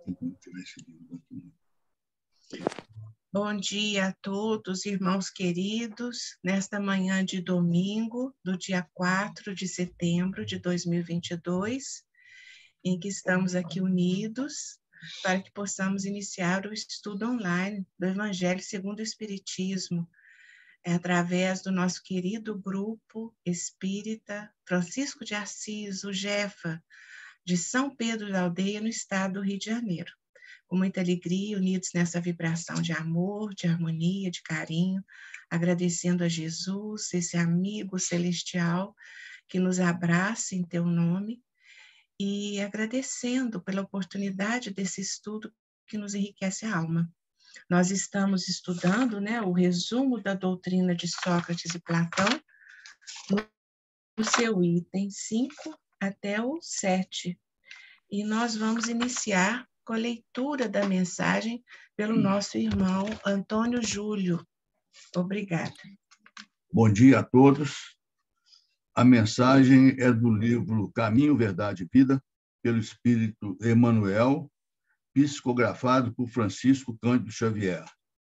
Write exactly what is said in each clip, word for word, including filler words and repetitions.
Bom dia a todos, irmãos queridos, nesta manhã de domingo, do dia quatro de setembro de dois mil e vinte e dois, em que estamos aqui unidos para que possamos iniciar o estudo online do Evangelho segundo o Espiritismo, é através do nosso querido grupo espírita Francisco de Assis, o Jefa, de São Pedro da Aldeia, no estado do Rio de Janeiro. Com muita alegria, unidos nessa vibração de amor, de harmonia, de carinho, agradecendo a Jesus, esse amigo celestial que nos abraça em teu nome, e agradecendo pela oportunidade desse estudo que nos enriquece a alma. Nós estamos estudando, né, o resumo da doutrina de Sócrates e Platão, no seu item cinco até o sete. E nós vamos iniciar com a leitura da mensagem pelo nosso irmão Antônio Júlio. Obrigada. Bom dia a todos. A mensagem é do livro Caminho, Verdade e Vida, pelo Espírito Emmanuel, psicografado por Francisco Cândido Xavier.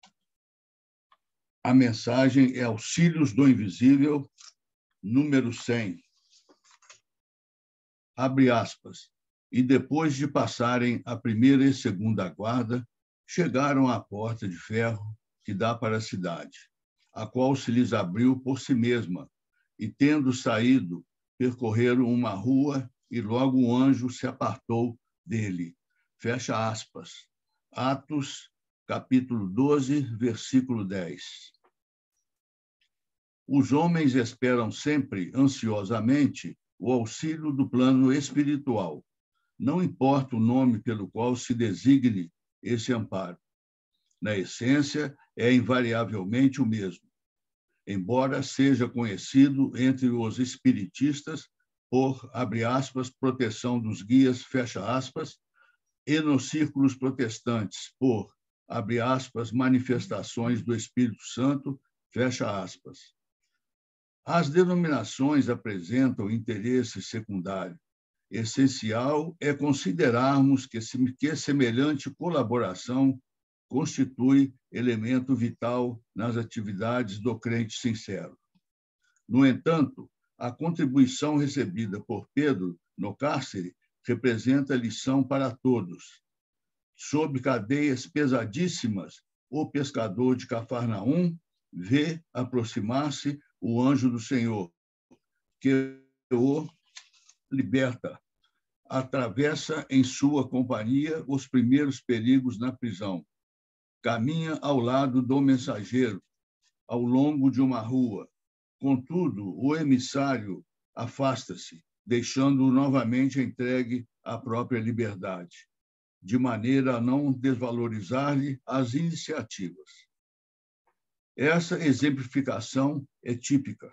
A mensagem é Auxílios do Invisível, número cem. Abre aspas. E depois de passarem a primeira e segunda guarda, chegaram à porta de ferro que dá para a cidade, a qual se lhes abriu por si mesma, e, tendo saído, percorreram uma rua, e logo o anjo se apartou dele. Fecha aspas. Atos, capítulo doze, versículo dez. Os homens esperam sempre, ansiosamente, o auxílio do plano espiritual. Não importa o nome pelo qual se designe esse amparo. Na essência, é invariavelmente o mesmo, embora seja conhecido entre os espiritistas por, abre aspas, proteção dos guias, fecha aspas, e nos círculos protestantes por, abre aspas, manifestações do Espírito Santo, fecha aspas. As denominações apresentam interesse secundário. Essencial é considerarmos que, que semelhante colaboração constitui elemento vital nas atividades do crente sincero. No entanto, a contribuição recebida por Pedro no cárcere representa lição para todos. Sob cadeias pesadíssimas, o pescador de Cafarnaum vê aproximar-se o anjo do Senhor, que o liberta. Atravessa em sua companhia os primeiros perigos na prisão. Caminha ao lado do mensageiro, ao longo de uma rua. Contudo, o emissário afasta-se, deixando-o novamente entregue à própria liberdade, de maneira a não desvalorizar-lhe as iniciativas. Essa exemplificação é típica.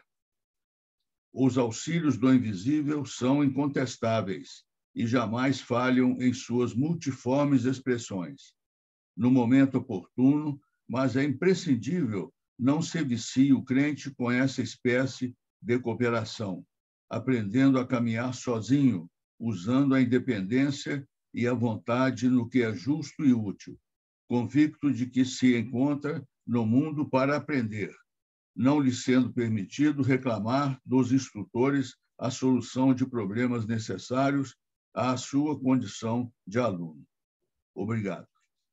Os auxílios do invisível são incontestáveis e jamais falham em suas multiformes expressões. No momento oportuno, mas é imprescindível não se vicie o crente com essa espécie de cooperação, aprendendo a caminhar sozinho, usando a independência e a vontade no que é justo e útil, convicto de que se encontra no mundo para aprender, não lhe sendo permitido reclamar dos instrutores a solução de problemas necessários à sua condição de aluno. Obrigado.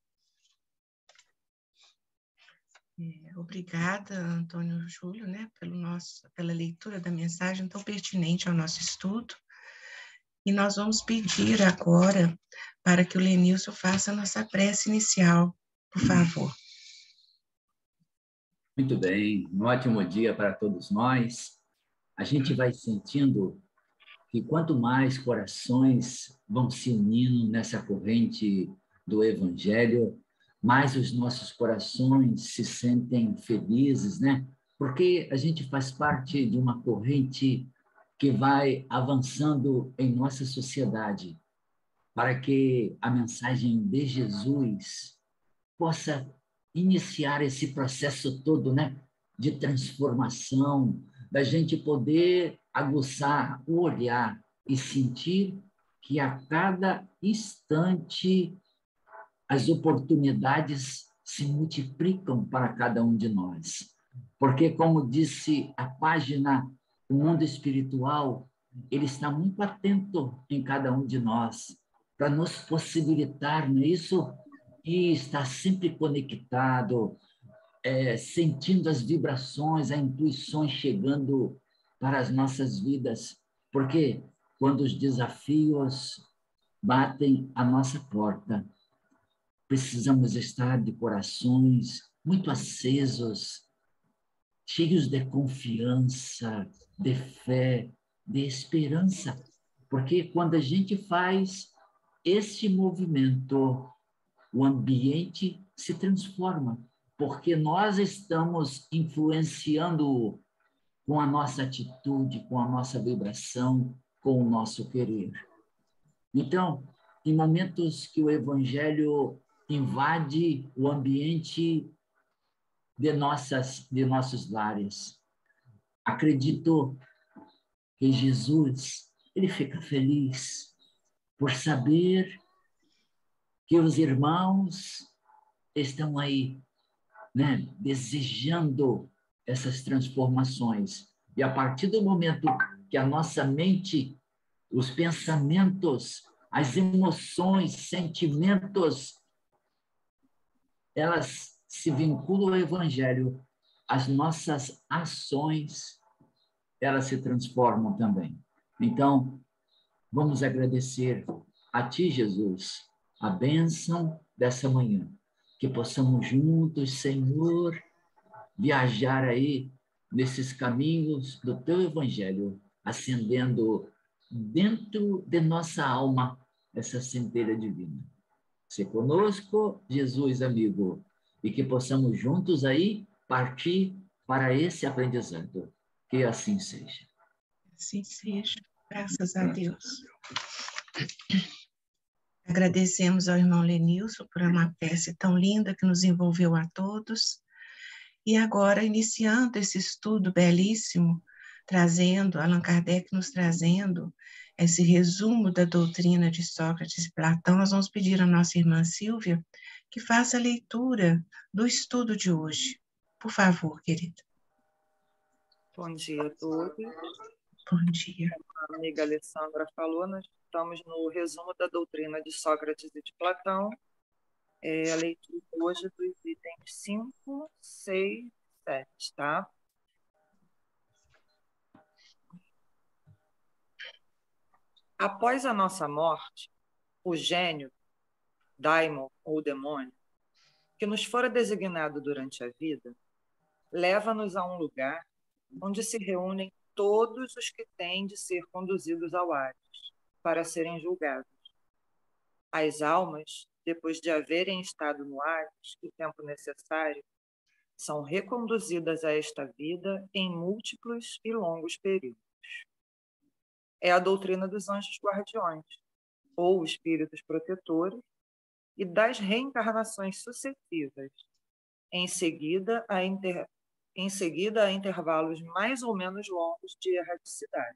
É, obrigada, Antônio Júlio, né, pelo nosso, pela leitura da mensagem tão pertinente ao nosso estudo. E nós vamos pedir agora para que o Lenilson faça a nossa prece inicial, por favor. Muito bem, um ótimo dia para todos nós. A gente vai sentindo que quanto mais corações vão se unindo nessa corrente do Evangelho, mais os nossos corações se sentem felizes, né? Porque a gente faz parte de uma corrente que vai avançando em nossa sociedade para que a mensagem de Jesus possa iniciar esse processo todo, né, de transformação, da gente poder aguçar o olhar e sentir que a cada instante as oportunidades se multiplicam para cada um de nós. Porque, como disse a página, o mundo espiritual, ele está muito atento em cada um de nós, para nos possibilitar, não é isso? E está sempre conectado, é, sentindo as vibrações, as intuições chegando para as nossas vidas. Porque quando os desafios batem à nossa porta, precisamos estar de corações muito acesos, cheios de confiança, de fé, de esperança. Porque quando a gente faz esse movimento, o ambiente se transforma, porque nós estamos influenciando com a nossa atitude, com a nossa vibração, com o nosso querer. Então, em momentos que o Evangelho invade o ambiente de, nossas, de nossos lares, acredito que Jesus, ele fica feliz por saber que os irmãos estão aí, né, desejando essas transformações. E a partir do momento que a nossa mente, os pensamentos, as emoções, sentimentos, elas se vinculam ao Evangelho, as nossas ações, elas se transformam também. Então, vamos agradecer a Ti, Jesus, a bênção dessa manhã, que possamos juntos, Senhor, viajar aí nesses caminhos do Teu Evangelho, acendendo dentro de nossa alma essa centelha divina. Se conosco, Jesus amigo, e que possamos juntos aí partir para esse aprendizado. Que assim seja. Assim seja. Graças a Deus. Agradecemos ao irmão Lenilson por uma peça tão linda que nos envolveu a todos. E agora, iniciando esse estudo belíssimo, trazendo, Allan Kardec nos trazendo esse resumo da doutrina de Sócrates e Platão, nós vamos pedir à nossa irmã Silvia que faça a leitura do estudo de hoje. Por favor, querida. Bom dia a todos. Bom dia. Como a amiga Alessandra falou, nós estamos no resumo da doutrina de Sócrates e de Platão. É a leitura hoje dos itens cinco, seis, sete, tá? Após a nossa morte, o gênio, daimon ou demônio, que nos fora designado durante a vida, leva-nos a um lugar onde se reúnem todos os que têm de ser conduzidos ao Hades para serem julgados. As almas, depois de haverem estado no Hades o tempo necessário, são reconduzidas a esta vida em múltiplos e longos períodos. É a doutrina dos anjos guardiões, ou espíritos protetores, e das reencarnações sucessivas, em seguida a, inter... em seguida a intervalos mais ou menos longos de erraticidade.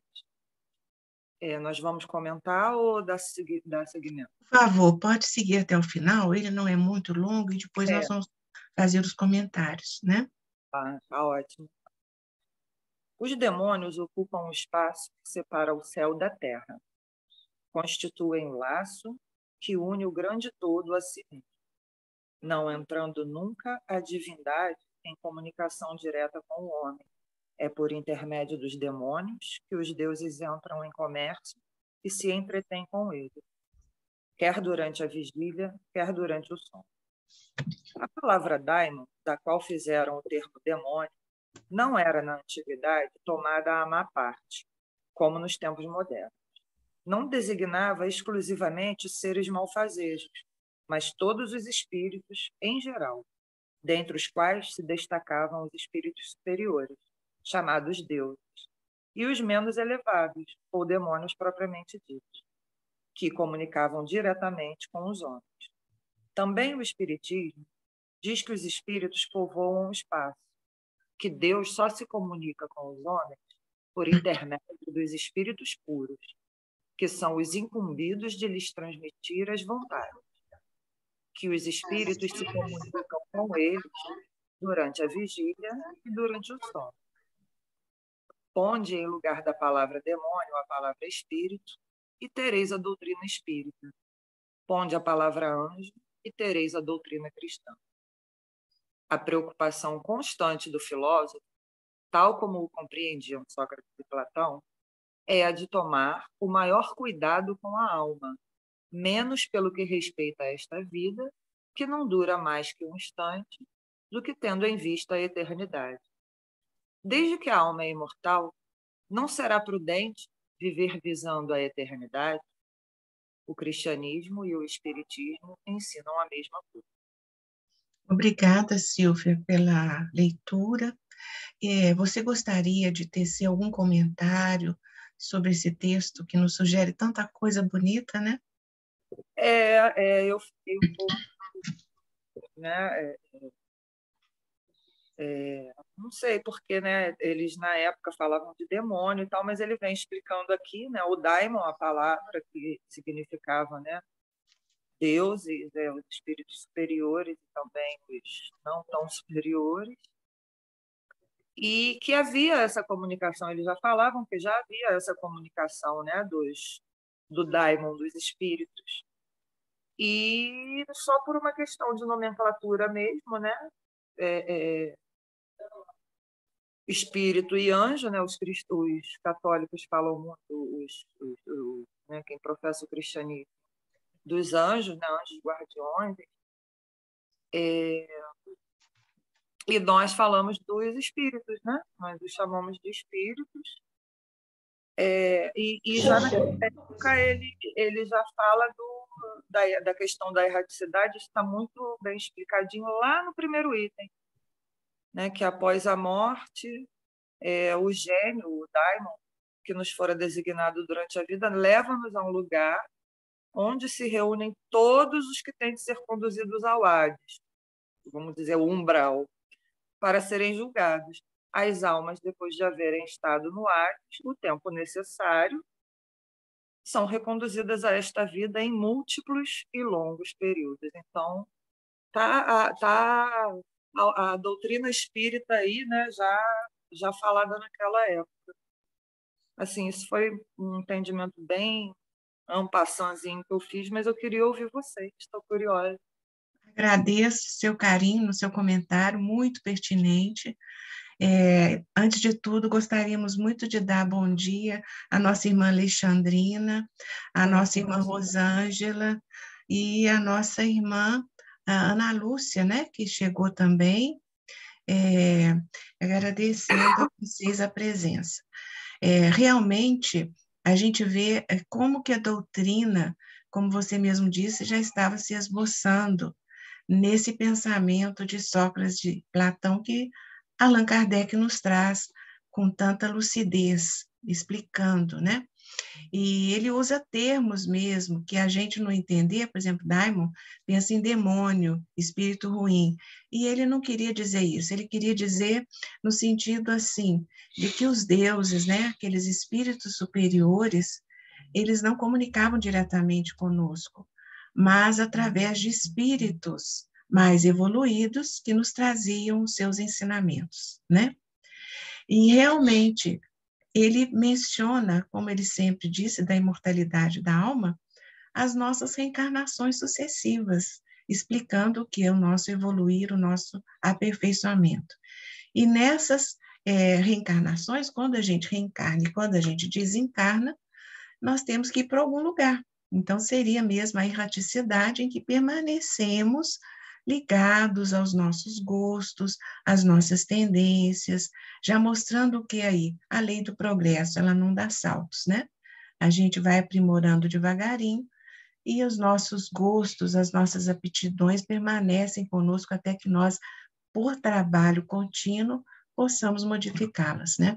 É, nós vamos comentar ou dar, segui... dar seguimento? Por favor, pode seguir até o final, ele não é muito longo e depois É. nós vamos fazer os comentários, né? Ah, tá ótimo. Os demônios ocupam o espaço que separa o céu da terra. Constituem o laço que une o grande todo a si mesmo, não entrando nunca a divindade em comunicação direta com o homem. É por intermédio dos demônios que os deuses entram em comércio e se entretêm com ele, quer durante a vigília, quer durante o sono. A palavra daimon, da qual fizeram o termo demônio, não era, na antiguidade, tomada à má parte, como nos tempos modernos. Não designava exclusivamente os seres malfazejos, mas todos os espíritos em geral, dentre os quais se destacavam os espíritos superiores, chamados deuses, e os menos elevados, ou demônios propriamente ditos, que comunicavam diretamente com os homens. Também o Espiritismo diz que os espíritos povoam o espaço, que Deus só se comunica com os homens por intermédio dos espíritos puros, que são os incumbidos de lhes transmitir as vontades. que os espíritos se comunicam com eles durante a vigília e durante o sono. Ponde em lugar da palavra demônio a palavra espírito e tereis a doutrina espírita. Ponde a palavra anjo e tereis a doutrina cristã. A preocupação constante do filósofo, tal como o compreendiam Sócrates e Platão, é a de tomar o maior cuidado com a alma, menos pelo que respeita a esta vida, que não dura mais que um instante, do que tendo em vista a eternidade. Desde que a alma é imortal, não será prudente viver visando a eternidade? O cristianismo e o espiritismo ensinam a mesma coisa. Obrigada, Silvia, pela leitura. É, você gostaria de tecer algum comentário sobre esse texto que nos sugere tanta coisa bonita, né? É, é eu fiquei um pouco, né? É, é, não sei porque, né? Eles na época falavam de demônio e tal, mas ele vem explicando aqui, né? O daimon, a palavra que significava, né? Deuses, é, os espíritos superiores e também os não tão superiores, e que havia essa comunicação. Eles já falavam que já havia essa comunicação, né? Dos do daimon, dos espíritos. E só por uma questão de nomenclatura mesmo, né? É, é, espírito e anjo, né? Os, os católicos falam muito, os, os, os, né? Quem professa o cristianismo, dos anjos, né? Anjos guardiões. É, e nós falamos dos espíritos, né? Nós os chamamos de espíritos. É, e, e já na época ele, ele já fala do, da, da questão da erraticidade, está muito bem explicadinho lá no primeiro item, né? Que após a morte, é, o gênio, o daimon, que nos fora designado durante a vida, leva-nos a um lugar onde se reúnem todos os que têm de ser conduzidos ao Hades, vamos dizer, o umbral, para serem julgados. As almas, depois de haverem estado no Hades, o tempo necessário, são reconduzidas a esta vida em múltiplos e longos períodos. Então, tá, tá a, a doutrina espírita aí, né, já, já falada naquela época. Assim, isso foi um entendimento bem en passantzinho que eu fiz, mas eu queria ouvir vocês, estou curiosa. Agradeço seu carinho no seu comentário, muito pertinente. É, antes de tudo, gostaríamos muito de dar bom dia à nossa irmã Alexandrina, à nossa irmã Rosângela e à nossa irmã a Ana Lúcia, né, que chegou também, é, agradecendo a vocês a presença. É, realmente, a gente vê como que a doutrina, como você mesmo disse, já estava se esboçando nesse pensamento de Sócrates, de Platão, que Allan Kardec nos traz com tanta lucidez, explicando, né? E ele usa termos mesmo que a gente não entender, por exemplo, daimon pensa em demônio, espírito ruim, e ele não queria dizer isso, ele queria dizer no sentido assim, de que os deuses, né, aqueles espíritos superiores, eles não comunicavam diretamente conosco, mas através de espíritos mais evoluídos que nos traziam os seus ensinamentos, né? E realmente ele menciona, como ele sempre disse, da imortalidade da alma, as nossas reencarnações sucessivas, explicando o que é o nosso evoluir, o nosso aperfeiçoamento. E nessas é, reencarnações, quando a gente reencarna e quando a gente desencarna, nós temos que ir para algum lugar. Então, seria mesmo a erraticidade em que permanecemos ligados aos nossos gostos, às nossas tendências, já mostrando o que aí? A lei do progresso, ela não dá saltos, né? A gente vai aprimorando devagarinho e os nossos gostos, as nossas aptidões permanecem conosco até que nós, por trabalho contínuo, possamos modificá-las, né?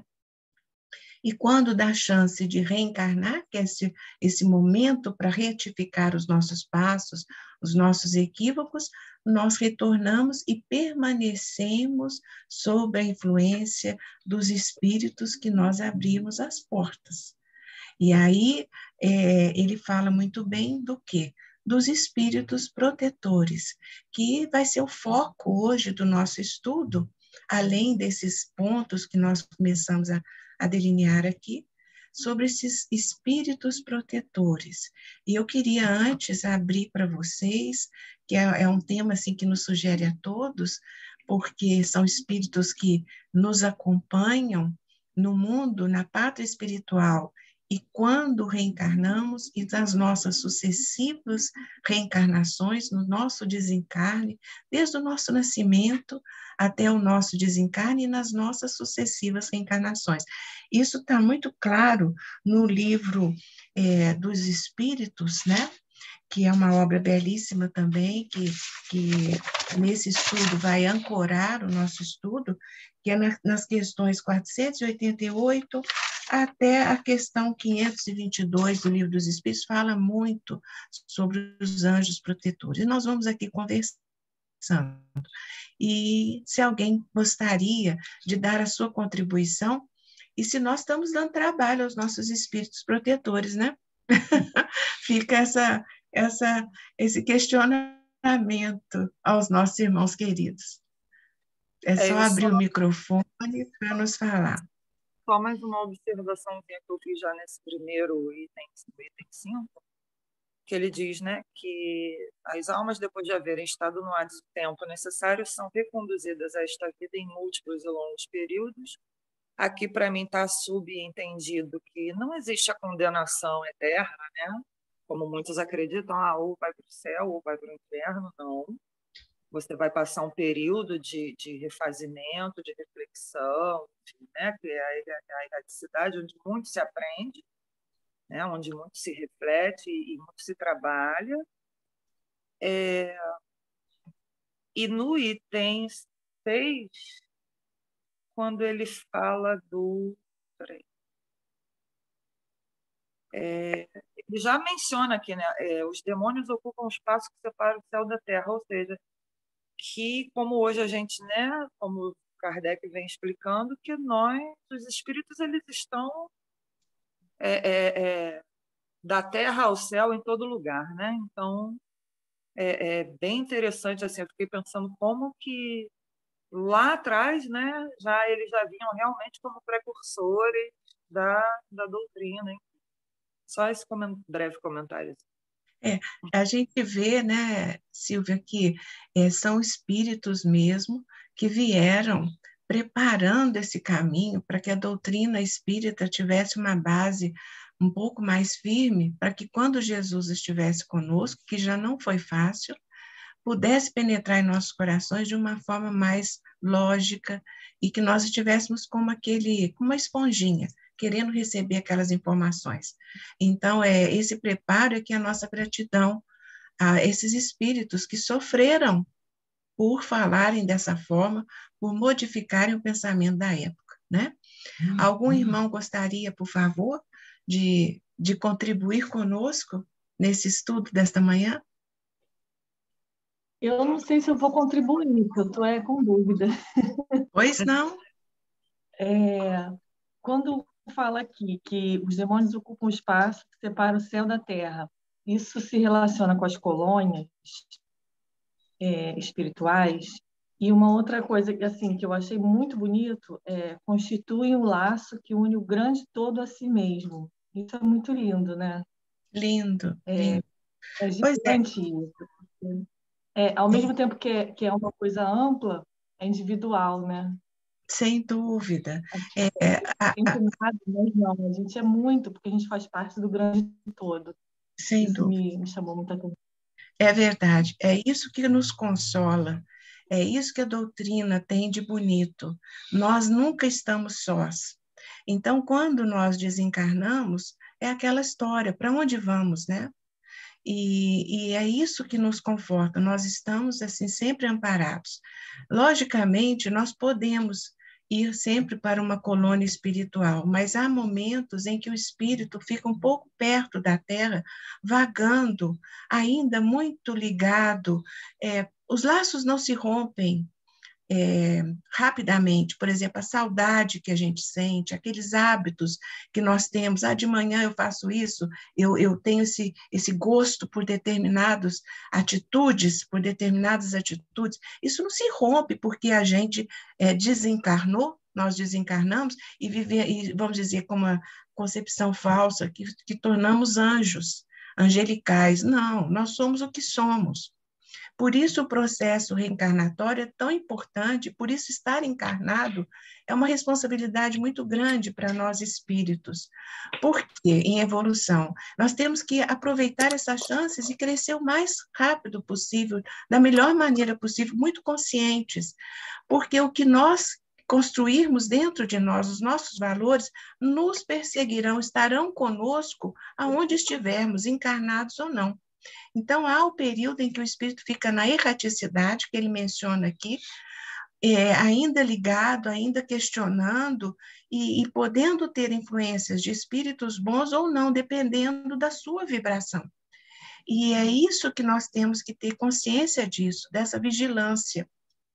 E quando dá chance de reencarnar, que é esse, esse momento para retificar os nossos passos, os nossos equívocos, nós retornamos e permanecemos sob a influência dos espíritos que nós abrimos as portas. E aí é, ele fala muito bem do quê? dos espíritos protetores, que vai ser o foco hoje do nosso estudo, além desses pontos que nós começamos a, a delinear aqui, sobre esses espíritos protetores. E eu queria antes abrir para vocês, que é, é um tema assim, que nos sugere a todos, porque são espíritos que nos acompanham no mundo, na pátria espiritual, e quando reencarnamos, e nas nossas sucessivas reencarnações, no nosso desencarne, desde o nosso nascimento até o nosso desencarne e nas nossas sucessivas reencarnações. Isso está muito claro no livro é, dos Espíritos, né? Que é uma obra belíssima também, que, que nesse estudo vai ancorar o nosso estudo, que é na, nas questões quatrocentos e oitenta e oito até a questão quinhentos e vinte e dois do Livro dos Espíritos, fala muito sobre os anjos protetores. E nós vamos aqui conversando. E se alguém gostaria de dar a sua contribuição, e se nós estamos dando trabalho aos nossos espíritos protetores, né? Fica essa, essa, esse questionamento aos nossos irmãos queridos. É só é, abrir só... o microfone para nos falar. Só mais uma observação que eu fiz já nesse primeiro item, item cinco, que ele diz, né, que as almas, depois de haverem estado no ar de tempo necessário, são reconduzidas a esta vida em múltiplos e longos períodos. Aqui, para mim, está subentendido que não existe a condenação eterna, né? Como muitos acreditam, ah, ou vai para o céu ou vai para o inferno. Não. Você vai passar um período de, de refazimento, de reflexão, né? Que é a erradicidade, onde muito se aprende, né? Onde muito se reflete e muito se trabalha. É... E no item seis, quando ele fala do... Peraí. É, ele já menciona aqui, né? É, os demônios ocupam o espaço que separa o céu da terra, ou seja, que como hoje a gente, né, como Kardec vem explicando, que nós, os espíritos, eles estão é, é, é, da terra ao céu em todo lugar, né? Então é, é bem interessante, assim, eu fiquei pensando como que lá atrás, né, já eles já vinham realmente como precursores da, da doutrina, hein? Só esse coment... breve comentário. É, a gente vê, né, Silvia, que é, são espíritos mesmo que vieram preparando esse caminho para que a doutrina espírita tivesse uma base um pouco mais firme, para que quando Jesus estivesse conosco, que já não foi fácil, pudesse penetrar em nossos corações de uma forma mais lógica e que nós estivéssemos como aquele, como uma esponjinha, querendo receber aquelas informações. Então, é, esse preparo é que é a nossa gratidão a esses espíritos que sofreram por falarem dessa forma, por modificarem o pensamento da época, né? Hum, Algum hum. irmão gostaria, por favor, de, de contribuir conosco nesse estudo desta manhã? Eu não sei se eu vou contribuir, porque eu estou é, com dúvida. Pois não. É, quando fala aqui que os demônios ocupam o espaço que separa o céu da terra, isso se relaciona com as colônias é, espirituais. E uma outra coisa assim, que eu achei muito bonito é constituem um laço que une o grande todo a si mesmo. Isso é muito lindo, né? Lindo. É, lindo. é gigante isso. É, ao mesmo tempo que é, que é uma coisa ampla, é individual, né? Sem dúvida. É, é, a, a, nada, mas não, a gente é muito, porque a gente faz parte do grande todo. Sem isso dúvida. Me, me chamou muita atenção. É verdade, é isso que nos consola, é isso que a doutrina tem de bonito. Nós nunca estamos sós. Então, quando nós desencarnamos, é aquela história, para onde vamos, né? E, e é isso que nos conforta, nós estamos, assim, sempre amparados. Logicamente, nós podemos ir sempre para uma colônia espiritual, mas há momentos em que o espírito fica um pouco perto da Terra, vagando, ainda muito ligado. É, os laços não se rompem, é, rapidamente, por exemplo, a saudade que a gente sente, aqueles hábitos que nós temos, ah, de manhã eu faço isso, eu, eu tenho esse, esse gosto por determinadas atitudes, por determinadas atitudes, isso não se rompe porque a gente é, desencarnou, nós desencarnamos e, viver, e vamos dizer, com uma concepção falsa, que, que tornamos anjos, angelicais. Não, nós somos o que somos. Por isso o processo reencarnatório é tão importante, por isso estar encarnado é uma responsabilidade muito grande para nós espíritos. Porque em evolução nós temos que aproveitar essas chances e crescer o mais rápido possível, da melhor maneira possível, muito conscientes. Porque o que nós construirmos dentro de nós, os nossos valores, nos perseguirão, estarão conosco aonde estivermos, encarnados ou não. Então, há o período em que o espírito fica na erraticidade, que ele menciona aqui, é, ainda ligado, ainda questionando e, e podendo ter influências de espíritos bons ou não, dependendo da sua vibração. E é isso que nós temos que ter consciência disso, dessa vigilância.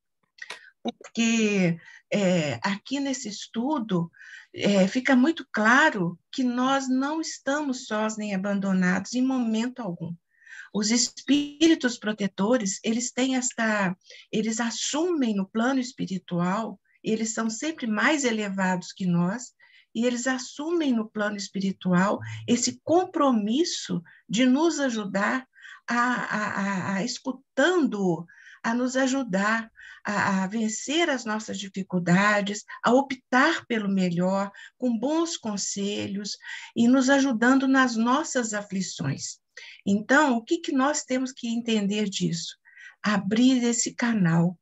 Porque é, aqui nesse estudo é, fica muito claro que nós não estamos sós nem abandonados em momento algum. Os espíritos protetores, eles têm esta, eles assumem no plano espiritual, eles são sempre mais elevados que nós, e eles assumem no plano espiritual esse compromisso de nos ajudar a, a, a, a escutando, a nos ajudar a, a vencer as nossas dificuldades, a optar pelo melhor, com bons conselhos, e nos ajudando nas nossas aflições. Então, o que, que nós temos que entender disso? Abrir esse canal.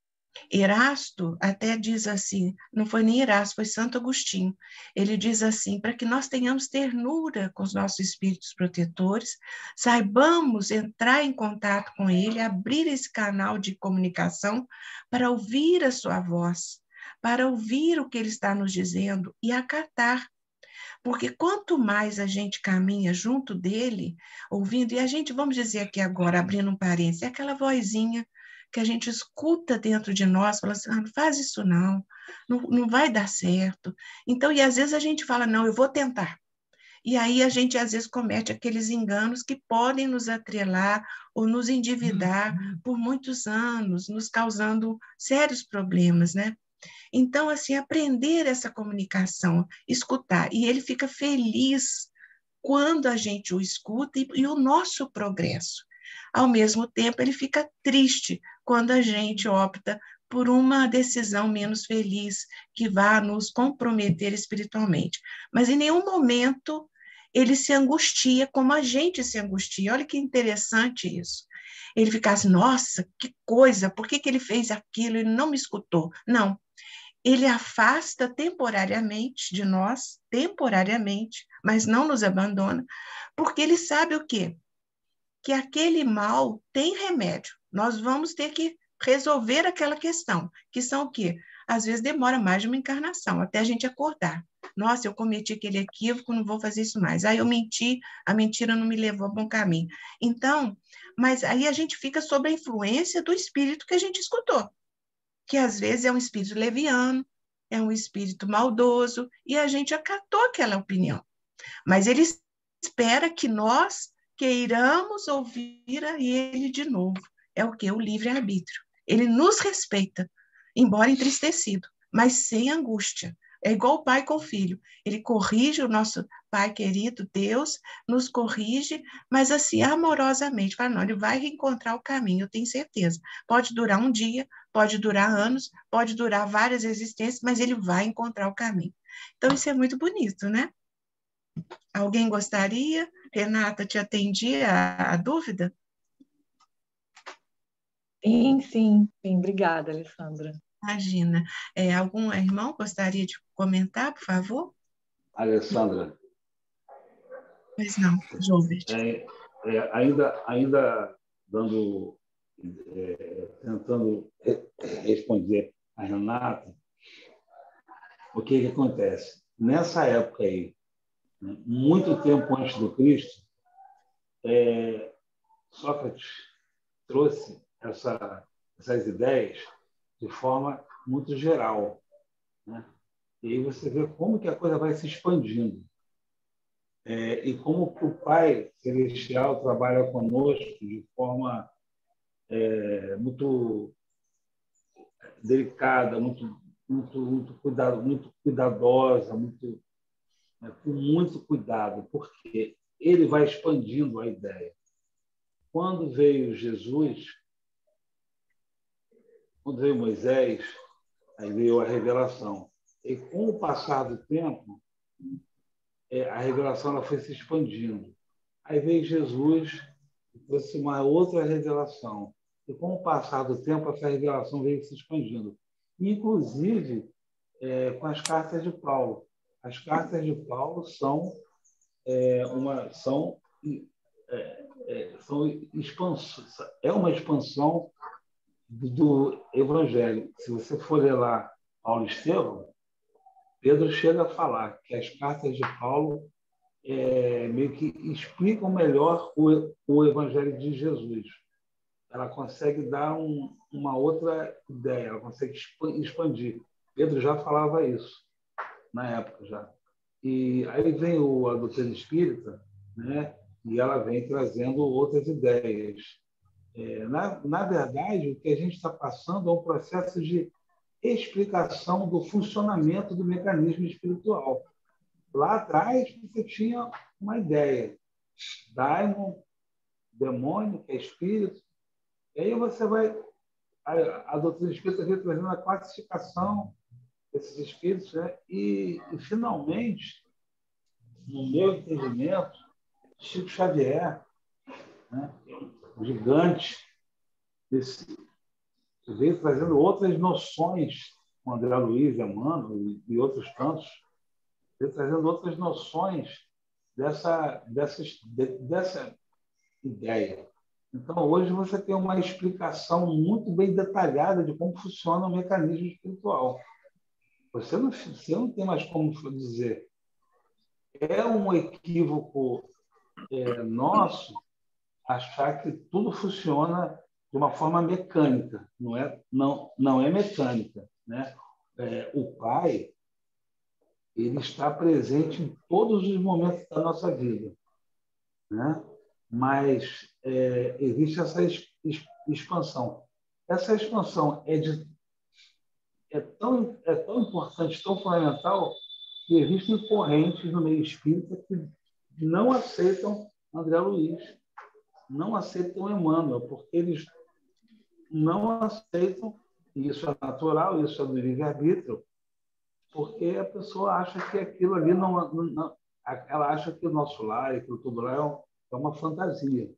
Erasto até diz assim, não foi nem Erasto, foi Santo Agostinho, ele diz assim, para que nós tenhamos ternura com os nossos espíritos protetores, saibamos entrar em contato com ele, abrir esse canal de comunicação para ouvir a sua voz, para ouvir o que ele está nos dizendo e acatar. Porque quanto mais a gente caminha junto dele, ouvindo, e a gente, vamos dizer aqui agora, abrindo um parênteses, é aquela vozinha que a gente escuta dentro de nós, falando assim, ah, não faz isso não, não, não vai dar certo. Então, e às vezes a gente fala, não, eu vou tentar. E aí a gente, às vezes, comete aqueles enganos que podem nos atrelar ou nos endividar uhum. por muitos anos, nos causando sérios problemas, né? Então, assim, aprender essa comunicação, escutar, e ele fica feliz quando a gente o escuta e, e o nosso progresso. Ao mesmo tempo, ele fica triste quando a gente opta por uma decisão menos feliz, que vá nos comprometer espiritualmente. Mas em nenhum momento ele se angustia como a gente se angustia. Olha que interessante isso. Ele fica assim, nossa, que coisa, por que, que ele fez aquilo? Ele não me escutou. Não. Ele afasta temporariamente de nós, temporariamente, mas não nos abandona, porque ele sabe o quê? Que aquele mal tem remédio. Nós vamos ter que resolver aquela questão, que são o quê? Às vezes demora mais de uma encarnação, até a gente acordar. Nossa, eu cometi aquele equívoco, não vou fazer isso mais. Aí eu menti, a mentira não me levou a bom caminho. Então, mas aí a gente fica sob a influência do espírito que a gente escutou, que às vezes é um espírito leviano, é um espírito maldoso, e a gente acatou aquela opinião. Mas ele espera que nós queiramos ouvir ele de novo. É o quê? O livre-arbítrio. Ele nos respeita, embora entristecido, mas sem angústia. É igual o pai com o filho. Ele corrige o nosso pai querido, Deus, nos corrige, mas assim, amorosamente. Fala, não, ele vai reencontrar o caminho, eu tenho certeza. Pode durar um dia, pode durar anos, pode durar várias existências, mas ele vai encontrar o caminho. Então, isso é muito bonito, né? Alguém gostaria? Renata, te atendi a, a dúvida? Sim, sim, sim. Obrigada, Alessandra. Imagina. É, algum irmão gostaria de comentar, por favor? Alessandra. Pois não, Jovert. É, é, ainda, ainda dando, é, tentando responder a Renata, o que, que acontece? Nessa época aí, muito tempo antes do Cristo, é, Sócrates trouxe essa, essas ideias de forma muito geral, né? E aí você vê como que a coisa vai se expandindo. É, e como que o Pai Celestial trabalha conosco de forma é, muito delicada, muito, muito, muito, cuidado, muito cuidadosa, muito, né, com muito cuidado, porque ele vai expandindo a ideia. Quando veio Jesus, quando veio Moisés, aí veio a revelação. E com o passar do tempo, é, a revelação ela foi se expandindo. Aí veio Jesus e trouxe uma outra revelação. E com o passar do tempo, essa revelação veio se expandindo. Inclusive, é, com as cartas de Paulo. As cartas de Paulo são é, uma são é, é, são expansão, é uma expansão do, do Evangelho. Se você for ler lá Paulo e Estevão, Pedro chega a falar que as cartas de Paulo é, meio que explicam melhor o, o Evangelho de Jesus. Ela consegue dar um, uma outra ideia, ela consegue expandir. Pedro já falava isso na época já. E aí vem o, a doutrina espírita, né? E ela vem trazendo outras ideias. É, na, na verdade, o que a gente está passando é um processo de explicação do funcionamento do mecanismo espiritual. Lá atrás, você tinha uma ideia. Daimon, demônio, que é espírito. E aí você vai... A, a doutrina espírita vem trazendo a classificação desses espíritos, né? E, e, finalmente, no meu entendimento, Chico Xavier, né? O gigante, desse, veio trazendo outras noções, com André Luiz, Emmanuel e, e outros tantos, veio trazendo outras noções dessa, dessa, dessa ideia. Então, hoje você tem uma explicação muito bem detalhada de como funciona o mecanismo espiritual. Você não, você não tem mais como dizer. É um equívoco é, nosso achar que tudo funciona de uma forma mecânica. Não é, não, não é mecânica, né? É, o Pai, ele está presente em todos os momentos da nossa vida, né? Mas é, existe essa expansão. Essa expansão é, de, é, tão, é tão importante, tão fundamental, que existem correntes no meio espírita que não aceitam André Luiz, não aceitam Emmanuel, porque eles não aceitam, e isso é natural, isso é do livre-arbítrio, porque a pessoa acha que aquilo ali não, não... Ela acha que o nosso lar, aquilo tudo lá é uma fantasia.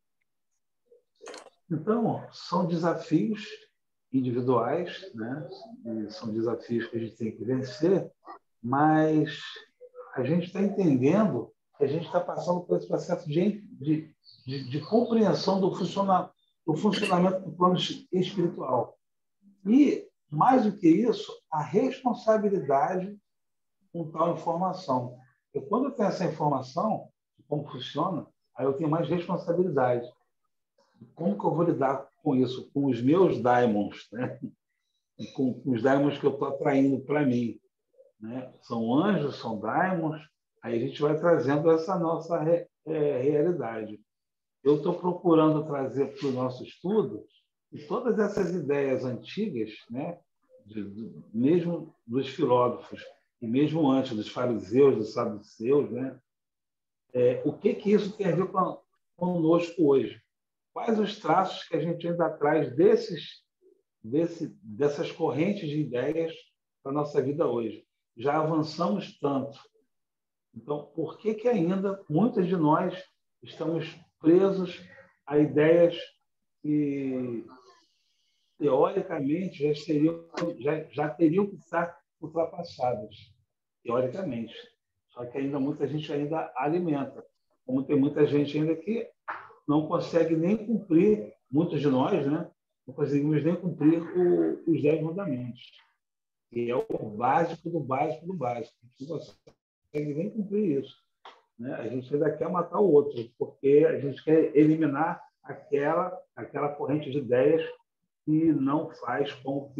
Então, são desafios individuais, né? E são desafios que a gente tem que vencer, mas a gente está entendendo que a gente está passando por esse processo de, de, de, de compreensão do, funciona, do funcionamento do plano espiritual. E, mais do que isso, a responsabilidade com tal informação. E quando eu tenho essa informação de como funciona, aí eu tenho mais responsabilidade. Como que eu vou lidar com isso? Com os meus daimons, né? Com, com os daimons que eu estou atraindo para mim, né? São anjos, são daimons. Aí a gente vai trazendo essa nossa re, é, realidade. Eu estou procurando trazer para o nosso estudo e todas essas ideias antigas, né? De, de, mesmo dos filósofos e mesmo antes dos fariseus, dos saduceus, né? É, o que que isso tem a ver com, conosco hoje? Quais os traços que a gente ainda traz desses, desse, dessas correntes de ideias para a nossa vida hoje? Já avançamos tanto. Então, por que que ainda muitos de nós estamos presos a ideias que, teoricamente, já teriam, já, já teriam que estar ultrapassadas? Teoricamente. Só que ainda muita gente ainda alimenta. Como tem muita gente ainda que não consegue nem cumprir, muitos de nós, né? Não conseguimos nem cumprir o, os dez mandamentos, que é o básico do básico do básico. A gente não consegue nem cumprir isso, né? A gente ainda quer matar o outro, porque a gente quer eliminar aquela, aquela corrente de ideias que não faz com que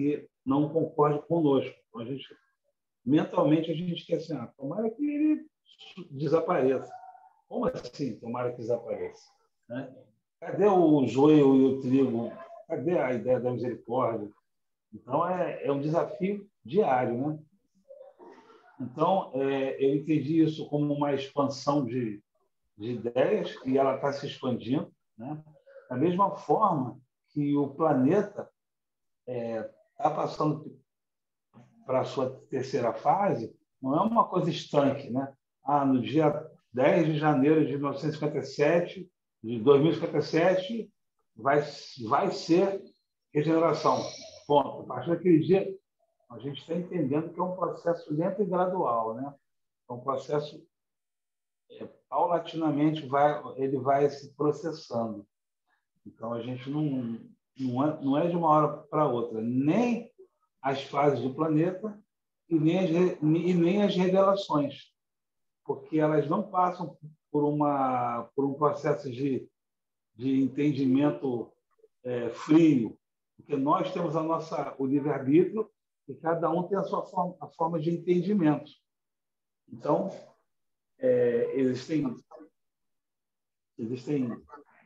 não concorde conosco. Então, a gente, mentalmente, a gente quer assim, ah, tomara que ele desapareça. Como assim, tomara que desapareça? Né? Cadê o joio e o trigo? Cadê a ideia da misericórdia? Então, é, é um desafio diário, né? Então, é, eu entendi isso como uma expansão de, de ideias e ela está se expandindo, né? Da mesma forma que o planeta está é, passando para a sua terceira fase, não é uma coisa estanque, né? Ah, no dia dez de janeiro de mil novecentos e cinquenta e sete, de dois mil e cinquenta e sete, vai, vai ser regeneração. Ponto. A partir daquele dia, a gente está entendendo que é um processo lento e gradual, né? É um processo é, paulatinamente vai, ele vai se processando. Então a gente não não é, não é de uma hora para outra, nem as fases do planeta e nem as, e nem as revelações, porque elas não passam por uma por um processo de de entendimento é, frio, porque nós temos a nossa o livre-arbítrio e cada um tem a sua forma, a forma de entendimento. Então, é, existem, existem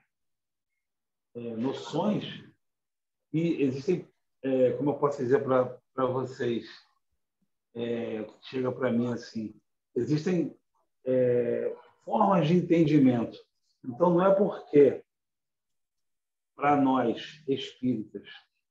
é, noções e existem, é, como eu posso dizer para vocês, é, chega para mim assim, existem é, formas de entendimento. Então, não é porque, para nós espíritas,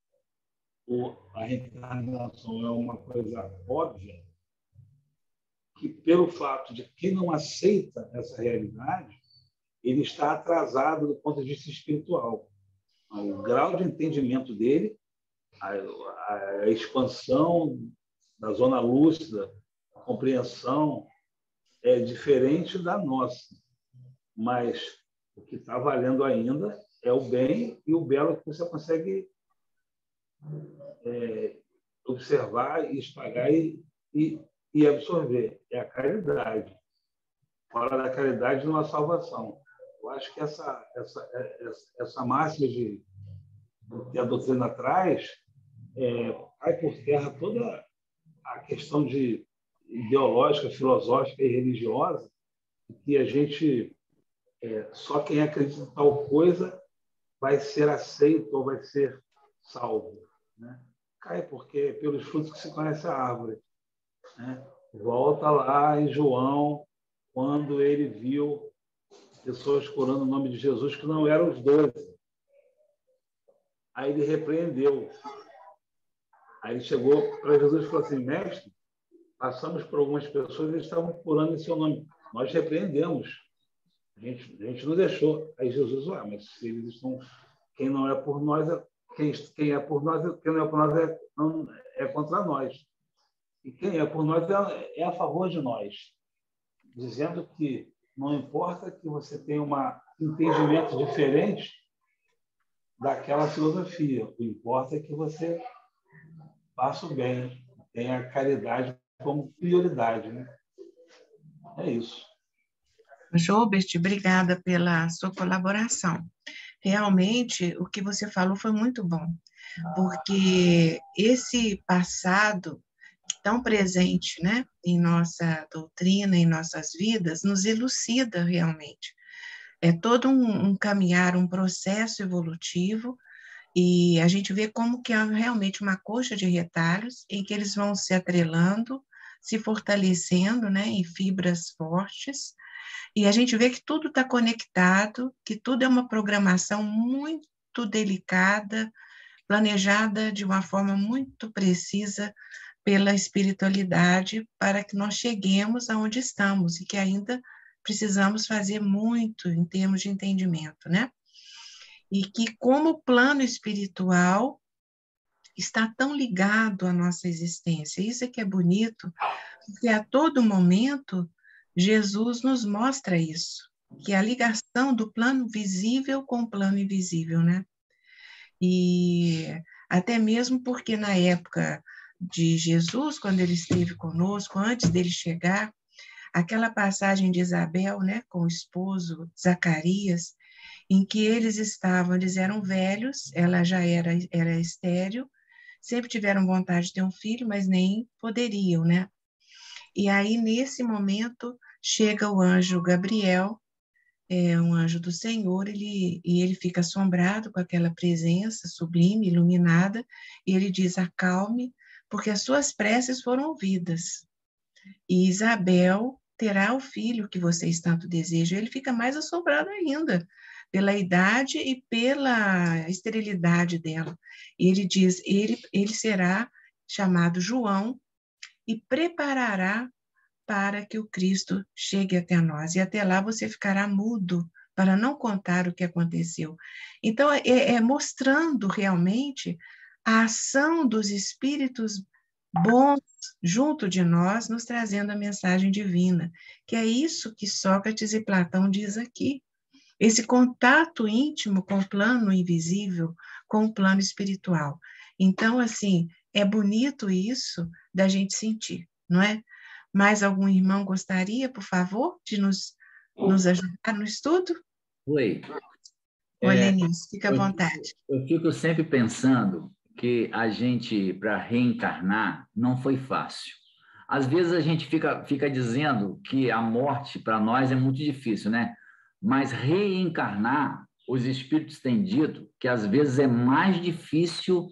a reencarnação é uma coisa óbvia, que pelo fato de quem não aceita essa realidade, ele está atrasado do ponto de vista espiritual. O grau de entendimento dele, a, a, a expansão da zona lúcida, a compreensão é diferente da nossa. Mas o que está valendo ainda é o bem e o belo que você consegue é, observar, espalhar e, e, e absorver. É a caridade. Fora da caridade não há salvação. Eu acho que essa, essa, essa, essa máxima de, que a doutrina traz é, cai por terra toda a questão de ideológica, filosófica e religiosa, que a gente, é, só quem acredita em tal coisa vai ser aceito ou vai ser salvo. Né? Cai porque é pelos frutos que se conhece a árvore. Né? Volta lá em João, quando ele viu pessoas curando o nome de Jesus que não eram os doze. Aí ele repreendeu. Aí ele chegou para Jesus e falou assim, mestre, passamos por algumas pessoas e eles estavam curando em seu nome. Nós repreendemos. A gente, a gente não deixou. Aí Jesus, ah, mas se eles estão... Quem não é por nós, é, quem, quem é por nós, quem não é por nós é, não, é contra nós. E quem é por nós é, é a favor de nós. Dizendo que não importa que você tenha um entendimento diferente daquela filosofia. O que importa é que você faça o bem, tenha a caridade como prioridade. Né? É isso. Joubert, obrigada pela sua colaboração. Realmente, o que você falou foi muito bom, porque esse passado tão presente, né, em nossa doutrina, em nossas vidas, nos elucida realmente. É todo um, um caminhar, um processo evolutivo, e a gente vê como que é realmente uma coxa de retalhos em que eles vão se atrelando, se fortalecendo, né, em fibras fortes, e a gente vê que tudo está conectado, que tudo é uma programação muito delicada, planejada de uma forma muito precisa pela espiritualidade para que nós cheguemos aonde estamos e que ainda precisamos fazer muito em termos de entendimento, né? E que como o plano espiritual está tão ligado à nossa existência, isso é que é bonito, porque a todo momento Jesus nos mostra isso, que é a ligação do plano visível com o plano invisível, né? E até mesmo porque na época de Jesus, quando ele esteve conosco, antes dele chegar, aquela passagem de Isabel, né, com o esposo Zacarias, em que eles estavam, eles eram velhos, ela já era, era estéril, sempre tiveram vontade de ter um filho, mas nem poderiam, né? E aí, nesse momento, chega o anjo Gabriel, é um anjo do Senhor, ele, e ele fica assombrado com aquela presença sublime, iluminada, e ele diz, acalme, porque as suas preces foram ouvidas. E Isabel terá o filho que vocês tanto desejam. Ele fica mais assombrado ainda, pela idade e pela esterilidade dela. E ele diz, ele, ele será chamado João e preparará para que o Cristo chegue até nós. E até lá você ficará mudo para não contar o que aconteceu. Então, é, é mostrando realmente a ação dos espíritos bons junto de nós, nos trazendo a mensagem divina, que é isso que Sócrates e Platão diz aqui. Esse contato íntimo com o plano invisível, com o plano espiritual. Então, assim, é bonito isso da gente sentir, não é? Mais algum irmão gostaria, por favor, de nos, nos ajudar no estudo? Oi. Oi, É, Lenice, fica à vontade. Eu fico sempre pensando que a gente, para reencarnar, não foi fácil. Às vezes a gente fica, fica dizendo que a morte para nós é muito difícil, né? Mas reencarnar, os espíritos têm dito que às vezes é mais difícil,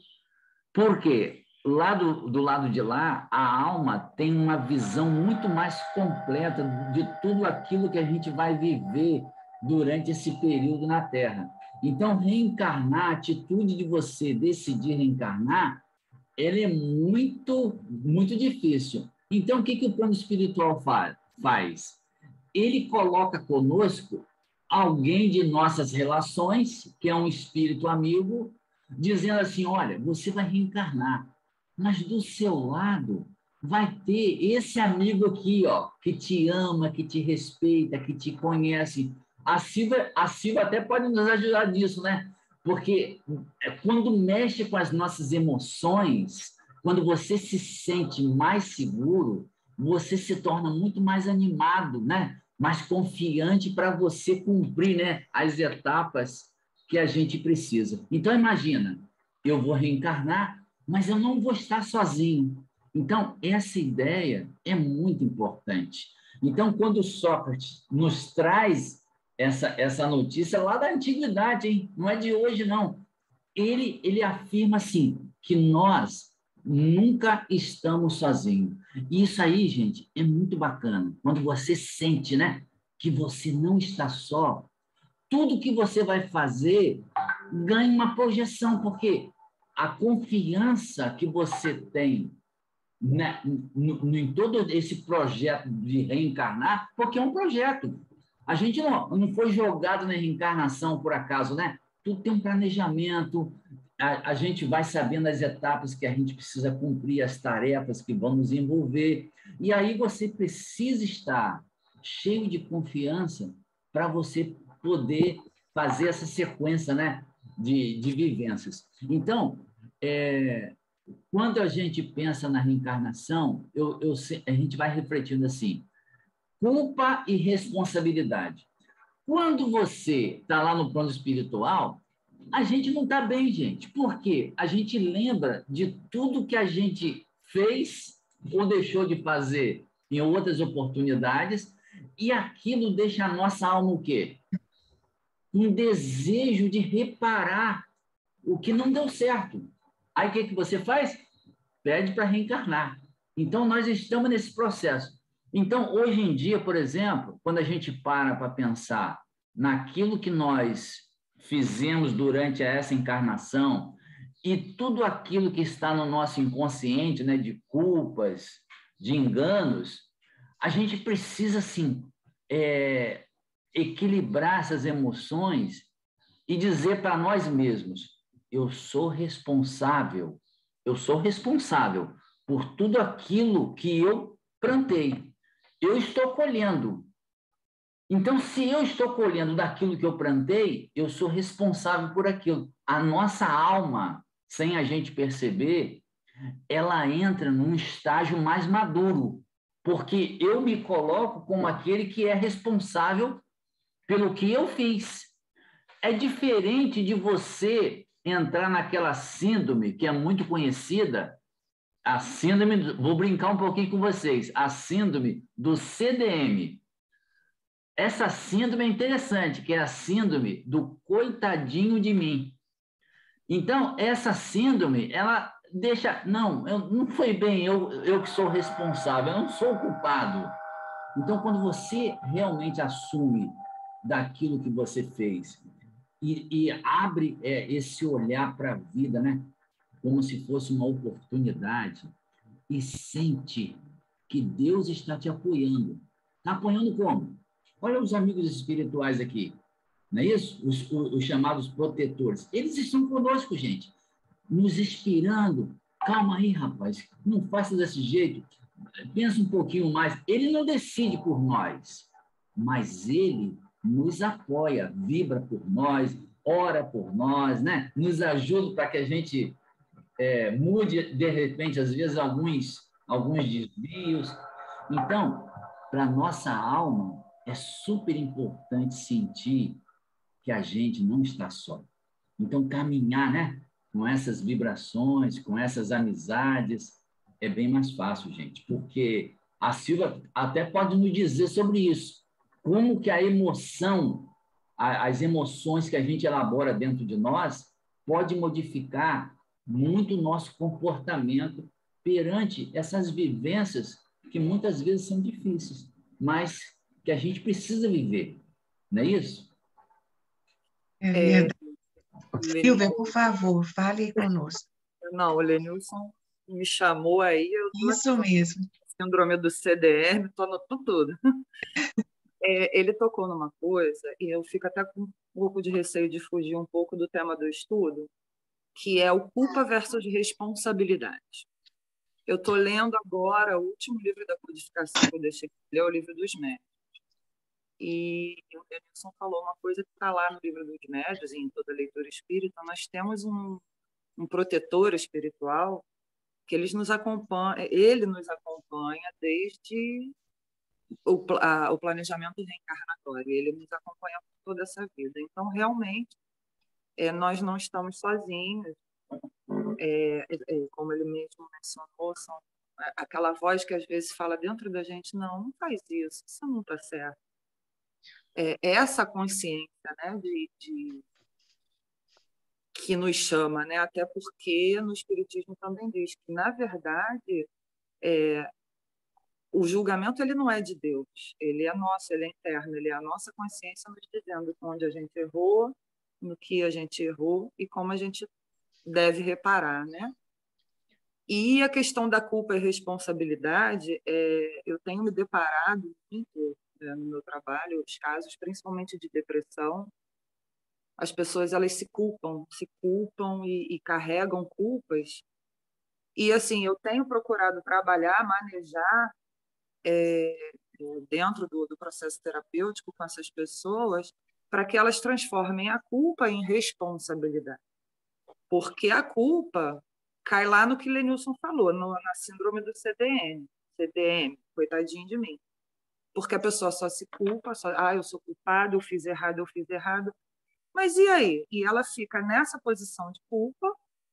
porque lá do, do lado de lá, a alma tem uma visão muito mais completa de tudo aquilo que a gente vai viver durante esse período na Terra. Então, reencarnar, a atitude de você decidir reencarnar, ela é muito, muito difícil. Então, o que, que o plano espiritual faz? Ele coloca conosco alguém de nossas relações, que é um espírito amigo, dizendo assim, olha, você vai reencarnar, mas do seu lado vai ter esse amigo aqui, ó, que te ama, que te respeita, que te conhece. A Silva, a Silva até pode nos ajudar nisso, né? Porque quando mexe com as nossas emoções, quando você se sente mais seguro, você se torna muito mais animado, né? Mais confiante para você cumprir, né, as etapas que a gente precisa. Então, imagina, eu vou reencarnar, mas eu não vou estar sozinho. Então, essa ideia é muito importante. Então, quando Sócrates nos traz essa, essa notícia lá da antiguidade, hein? Não é de hoje, não. Ele, ele afirma assim, que nós nunca estamos sozinhos. E isso aí, gente, é muito bacana. Quando você sente, né, que você não está só, tudo que você vai fazer ganha uma projeção, porque a confiança que você tem, né, no, no, em todo esse projeto de reencarnar, porque é um projeto. A gente não, não foi jogado na reencarnação por acaso, né? Tudo tem um planejamento, a, a gente vai sabendo as etapas que a gente precisa cumprir, as tarefas que vão nos envolver, e aí você precisa estar cheio de confiança para você poder fazer essa sequência, né, de, de vivências. Então, é, quando a gente pensa na reencarnação, eu, eu, a gente vai refletindo assim, culpa e responsabilidade. Quando você está lá no plano espiritual, a gente não está bem, gente. Por quê? A gente lembra de tudo que a gente fez ou deixou de fazer em outras oportunidades, e aquilo deixa a nossa alma o quê? Um desejo de reparar o que não deu certo. Aí o que, que você faz? Pede para reencarnar. Então, nós estamos nesse processo. Então, hoje em dia, por exemplo, quando a gente para para pensar naquilo que nós fizemos durante essa encarnação e tudo aquilo que está no nosso inconsciente, né, de culpas, de enganos, a gente precisa, sim, é, equilibrar essas emoções e dizer para nós mesmos, eu sou responsável, eu sou responsável por tudo aquilo que eu plantei. Eu estou colhendo. Então, se eu estou colhendo daquilo que eu plantei, eu sou responsável por aquilo. A nossa alma, sem a gente perceber, ela entra num estágio mais maduro, porque eu me coloco como aquele que é responsável pelo que eu fiz. É diferente de você entrar naquela síndrome que é muito conhecida, a síndrome, vou brincar um pouquinho com vocês, a síndrome do C D M. Essa síndrome é interessante, que é a síndrome do coitadinho de mim. Então, essa síndrome, ela deixa... Não, eu, não foi bem eu, eu que sou responsável, eu não sou o culpado. Então, quando você realmente assume daquilo que você fez e, e abre é, esse olhar para a vida, né? Como se fosse uma oportunidade, e sente que Deus está te apoiando. Está apoiando como? Olha os amigos espirituais aqui, não é isso? Os, os, os chamados protetores. Eles estão conosco, gente, nos inspirando. Calma aí, rapaz, não faça desse jeito. Pensa um pouquinho mais. Ele não decide por nós, mas ele nos apoia, vibra por nós, ora por nós, né? Nos ajuda para que a gente é, mude, de repente, às vezes, alguns, alguns desvios. Então, para a nossa alma, é super importante sentir que a gente não está só. Então, caminhar, né? Com essas vibrações, com essas amizades, é bem mais fácil, gente, porque a Silvia até pode nos dizer sobre isso. Como que a emoção, as emoções que a gente elabora dentro de nós, pode modificar muito o nosso comportamento perante essas vivências que muitas vezes são difíceis, mas que a gente precisa viver, não é isso? É verdade. É, Silvia, por favor, fale conosco. Não, o Lenilson me chamou aí, eu tô Isso aqui, mesmo. síndrome do C D M, estou anotando tudo. É, ele tocou numa coisa, e eu fico até com um pouco de receio de fugir um pouco do tema do estudo, que é o culpa versus responsabilidade. Eu estou lendo agora o último livro da codificação que eu deixei de ler, o livro dos médios. E o Denilson falou uma coisa que está lá no livro dos médios, e em toda leitura espírita, nós temos um, um protetor espiritual que eles nos acompanha, ele nos acompanha desde o, a, o planejamento reencarnatório, ele nos acompanha por toda essa vida. Então, realmente, é, nós não estamos sozinhos. É, é, como ele mesmo mencionou, são aquela voz que às vezes fala dentro da gente, não, não faz isso, isso não está certo. É, essa consciência, né, de, de que nos chama, né, até porque no Espiritismo também diz que, na verdade, é, o julgamento ele não é de Deus, ele é nosso, ele é interno, ele é a nossa consciência nos dizendo onde a gente errou, no que a gente errou e como a gente deve reparar, né? E a questão da culpa e responsabilidade, é, eu tenho me deparado muito, né, no meu trabalho, os casos, principalmente de depressão, as pessoas elas se culpam, se culpam e, e carregam culpas. E assim, eu tenho procurado trabalhar, manejar é, dentro do, do processo terapêutico com essas pessoas, para que elas transformem a culpa em responsabilidade. Porque a culpa cai lá no que Lenilson falou, no, na síndrome do C D M, C D M, coitadinho de mim. Porque a pessoa só se culpa, só, ah, eu sou culpado, eu fiz errado, eu fiz errado. Mas e aí? E ela fica nessa posição de culpa,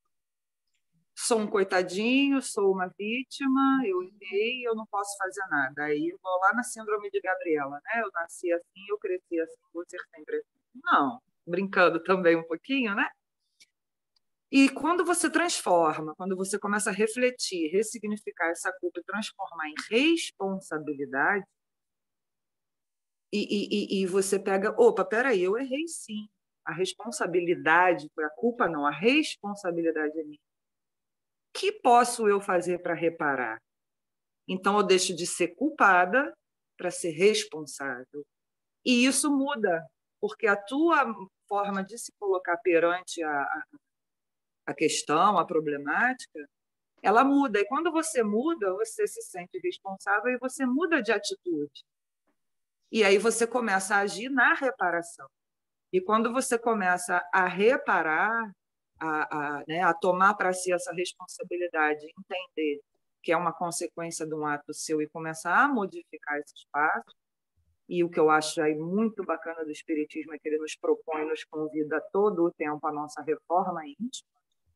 sou um coitadinho, sou uma vítima, eu errei, eu não posso fazer nada. Aí eu vou lá na síndrome de Gabriela, né? Eu nasci assim, eu cresci assim, vou ser sempre assim. Não, brincando também um pouquinho, né? E quando você transforma, quando você começa a refletir, ressignificar essa culpa e transformar em responsabilidade, e, e, e você pega, opa, peraí, eu errei sim. A responsabilidade foi a culpa, não, a responsabilidade é minha. O que posso eu fazer para reparar? Então, eu deixo de ser culpada para ser responsável. E isso muda, porque a tua forma de se colocar perante a, a a questão, a problemática, ela muda. E quando você muda, você se sente responsável e você muda de atitude. E aí você começa a agir na reparação. E quando você começa a reparar, a, a, né, a tomar para si essa responsabilidade, entender que é uma consequência de um ato seu e começar a modificar esses passos, e o que eu acho aí muito bacana do Espiritismo é que ele nos propõe, nos convida todo o tempo à nossa reforma íntima,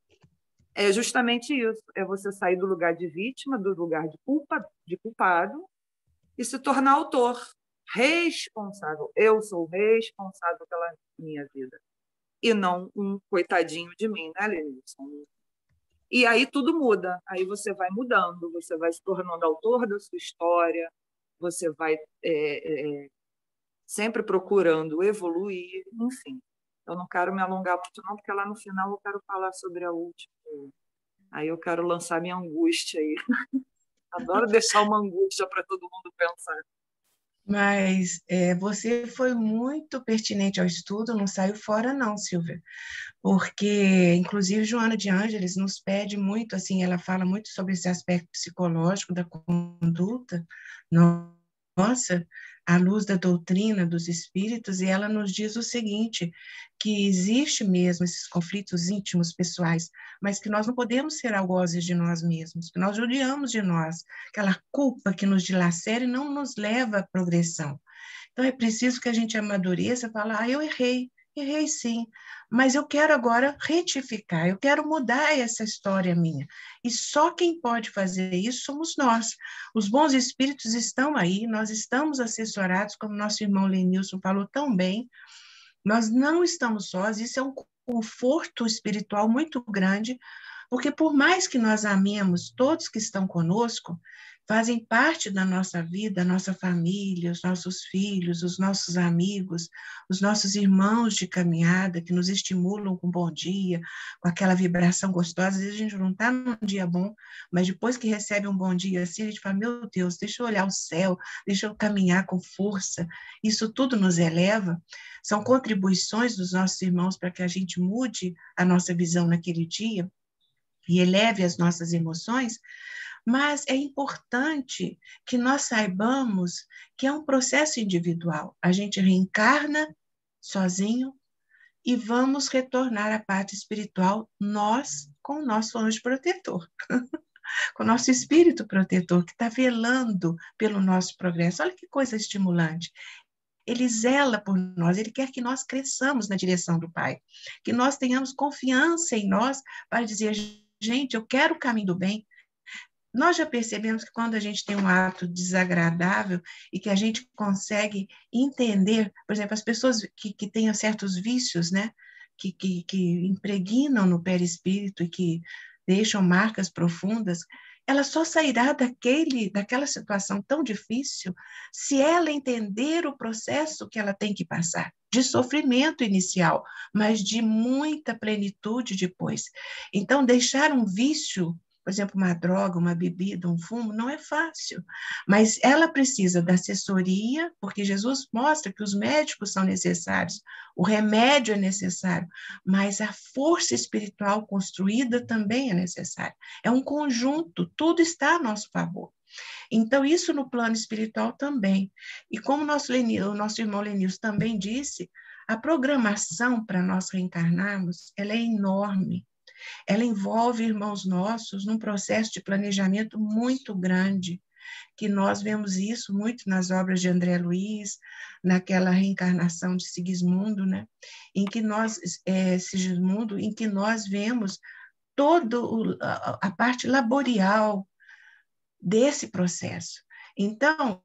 é justamente isso, é você sair do lugar de vítima, do lugar de, culpa, de culpado, e se tornar autor, responsável. Eu sou responsável pela minha vida, e não um coitadinho de mim, né, Lenilson? E aí tudo muda, aí você vai mudando, você vai se tornando autor da sua história, você vai é, é, sempre procurando evoluir, enfim. Eu não quero me alongar muito não, porque lá no final eu quero falar sobre a última. Aí eu quero lançar minha angústia aí. Adoro deixar uma angústia para todo mundo pensar. Mas é, você foi muito pertinente ao estudo, não saiu fora não, Silvia, porque, inclusive, Joana de Ângeles nos pede muito, assim, ela fala muito sobre esse aspecto psicológico da conduta, nossa, à luz da doutrina dos espíritos, e ela nos diz o seguinte, que existe mesmo esses conflitos íntimos, pessoais, mas que nós não podemos ser algozes de nós mesmos, que nós judiamos de nós, aquela culpa que nos dilacera e não nos leva à progressão. Então, é preciso que a gente amadureça e fale, ah, eu errei, errei sim, mas eu quero agora retificar, eu quero mudar essa história minha. E só quem pode fazer isso somos nós. Os bons espíritos estão aí, nós estamos assessorados, como nosso irmão Lenilson falou tão bem, nós não estamos sós, isso é um conforto espiritual muito grande, porque por mais que nós amemos todos que estão conosco, fazem parte da nossa vida, a nossa família, os nossos filhos, os nossos amigos, os nossos irmãos de caminhada, que nos estimulam com bom dia, com aquela vibração gostosa. Às vezes a gente não está num dia bom, mas depois que recebe um bom dia assim, a gente fala, meu Deus, deixa eu olhar o céu, deixa eu caminhar com força. Isso tudo nos eleva. São contribuições dos nossos irmãos para que a gente mude a nossa visão naquele dia e eleve as nossas emoções, mas é importante que nós saibamos que é um processo individual. A gente reencarna sozinho e vamos retornar à parte espiritual, nós, com o nosso anjo protetor, com o nosso espírito protetor, que está velando pelo nosso progresso. Olha que coisa estimulante. Ele zela por nós, ele quer que nós cresçamos na direção do Pai, que nós tenhamos confiança em nós para dizer, gente, eu quero o caminho do bem. Nós já percebemos que quando a gente tem um ato desagradável e que a gente consegue entender, por exemplo, as pessoas que, que têm certos vícios, né, que, que, que impregnam no perispírito e que deixam marcas profundas, ela só sairá daquele, daquela situação tão difícil se ela entender o processo que ela tem que passar, de sofrimento inicial, mas de muita plenitude depois. Então, deixar um vício, por exemplo, uma droga, uma bebida, um fumo, não é fácil, mas ela precisa da assessoria, porque Jesus mostra que os médicos são necessários, o remédio é necessário, mas a força espiritual construída também é necessária. É um conjunto, tudo está a nosso favor. Então, isso no plano espiritual também. E como nosso Lenil, o nosso irmão Lenilson também disse, a programação para nós reencarnarmos, ela é enorme. Ela envolve, irmãos nossos, num processo de planejamento muito grande, que nós vemos isso muito nas obras de André Luiz, naquela reencarnação de Sigismundo, né? Em que nós, é, Sigismundo, em que nós vemos toda a, a parte laborial desse processo. Então,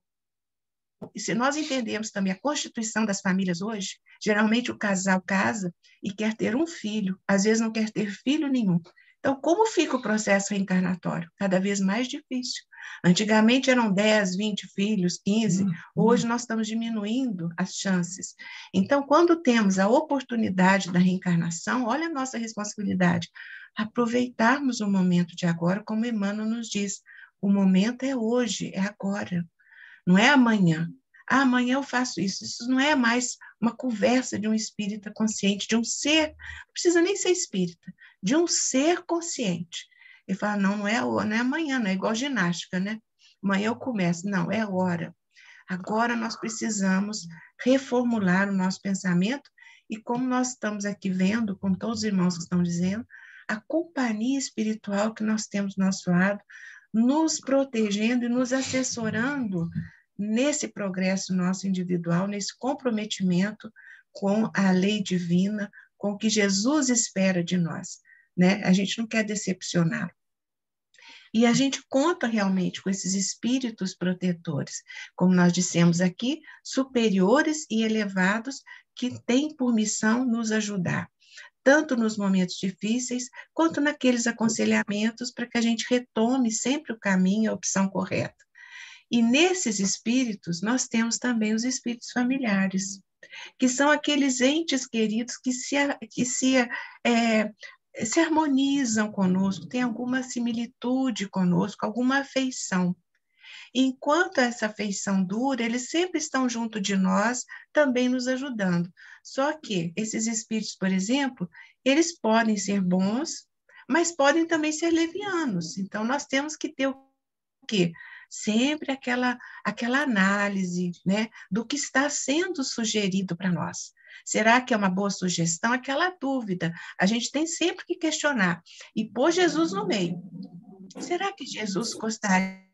se nós entendemos também a constituição das famílias hoje, geralmente o casal casa e quer ter um filho, às vezes não quer ter filho nenhum. Então, como fica o processo reencarnatório? Cada vez mais difícil. Antigamente eram dez, vinte filhos, quinze, hoje nós estamos diminuindo as chances. Então, quando temos a oportunidade da reencarnação, olha a nossa responsabilidade, aproveitarmos o momento de agora, como Emmanuel nos diz, o momento é hoje, é agora. Não é amanhã. Ah, amanhã eu faço isso. Isso não é mais uma conversa de um espírita consciente, de um ser, não precisa nem ser espírita, de um ser consciente. Ele fala, não, não é, não é amanhã, não é igual ginástica, né? Amanhã eu começo. Não, é agora. Agora nós precisamos reformular o nosso pensamento e como nós estamos aqui vendo, como todos os irmãos que estão dizendo, a companhia espiritual que nós temos do nosso lado, nos protegendo e nos assessorando nesse progresso nosso individual, nesse comprometimento com a lei divina, com o que Jesus espera de nós, né? A gente não quer decepcioná-lo. E a gente conta realmente com esses espíritos protetores, como nós dissemos aqui, superiores e elevados, que têm por missão nos ajudar, tanto nos momentos difíceis, quanto naqueles aconselhamentos para que a gente retome sempre o caminho, a opção correta. E nesses espíritos, nós temos também os espíritos familiares, que são aqueles entes queridos que se, que se, é, se harmonizam conosco, têm alguma similitude conosco, alguma afeição. Enquanto essa afeição dura, eles sempre estão junto de nós, também nos ajudando. Só que esses espíritos, por exemplo, eles podem ser bons, mas podem também ser levianos. Então, nós temos que ter o quê? Sempre aquela, aquela análise, né, do que está sendo sugerido para nós. Será que é uma boa sugestão? Aquela dúvida. A gente tem sempre que questionar. E pôr Jesus no meio. Será que Jesus gostaria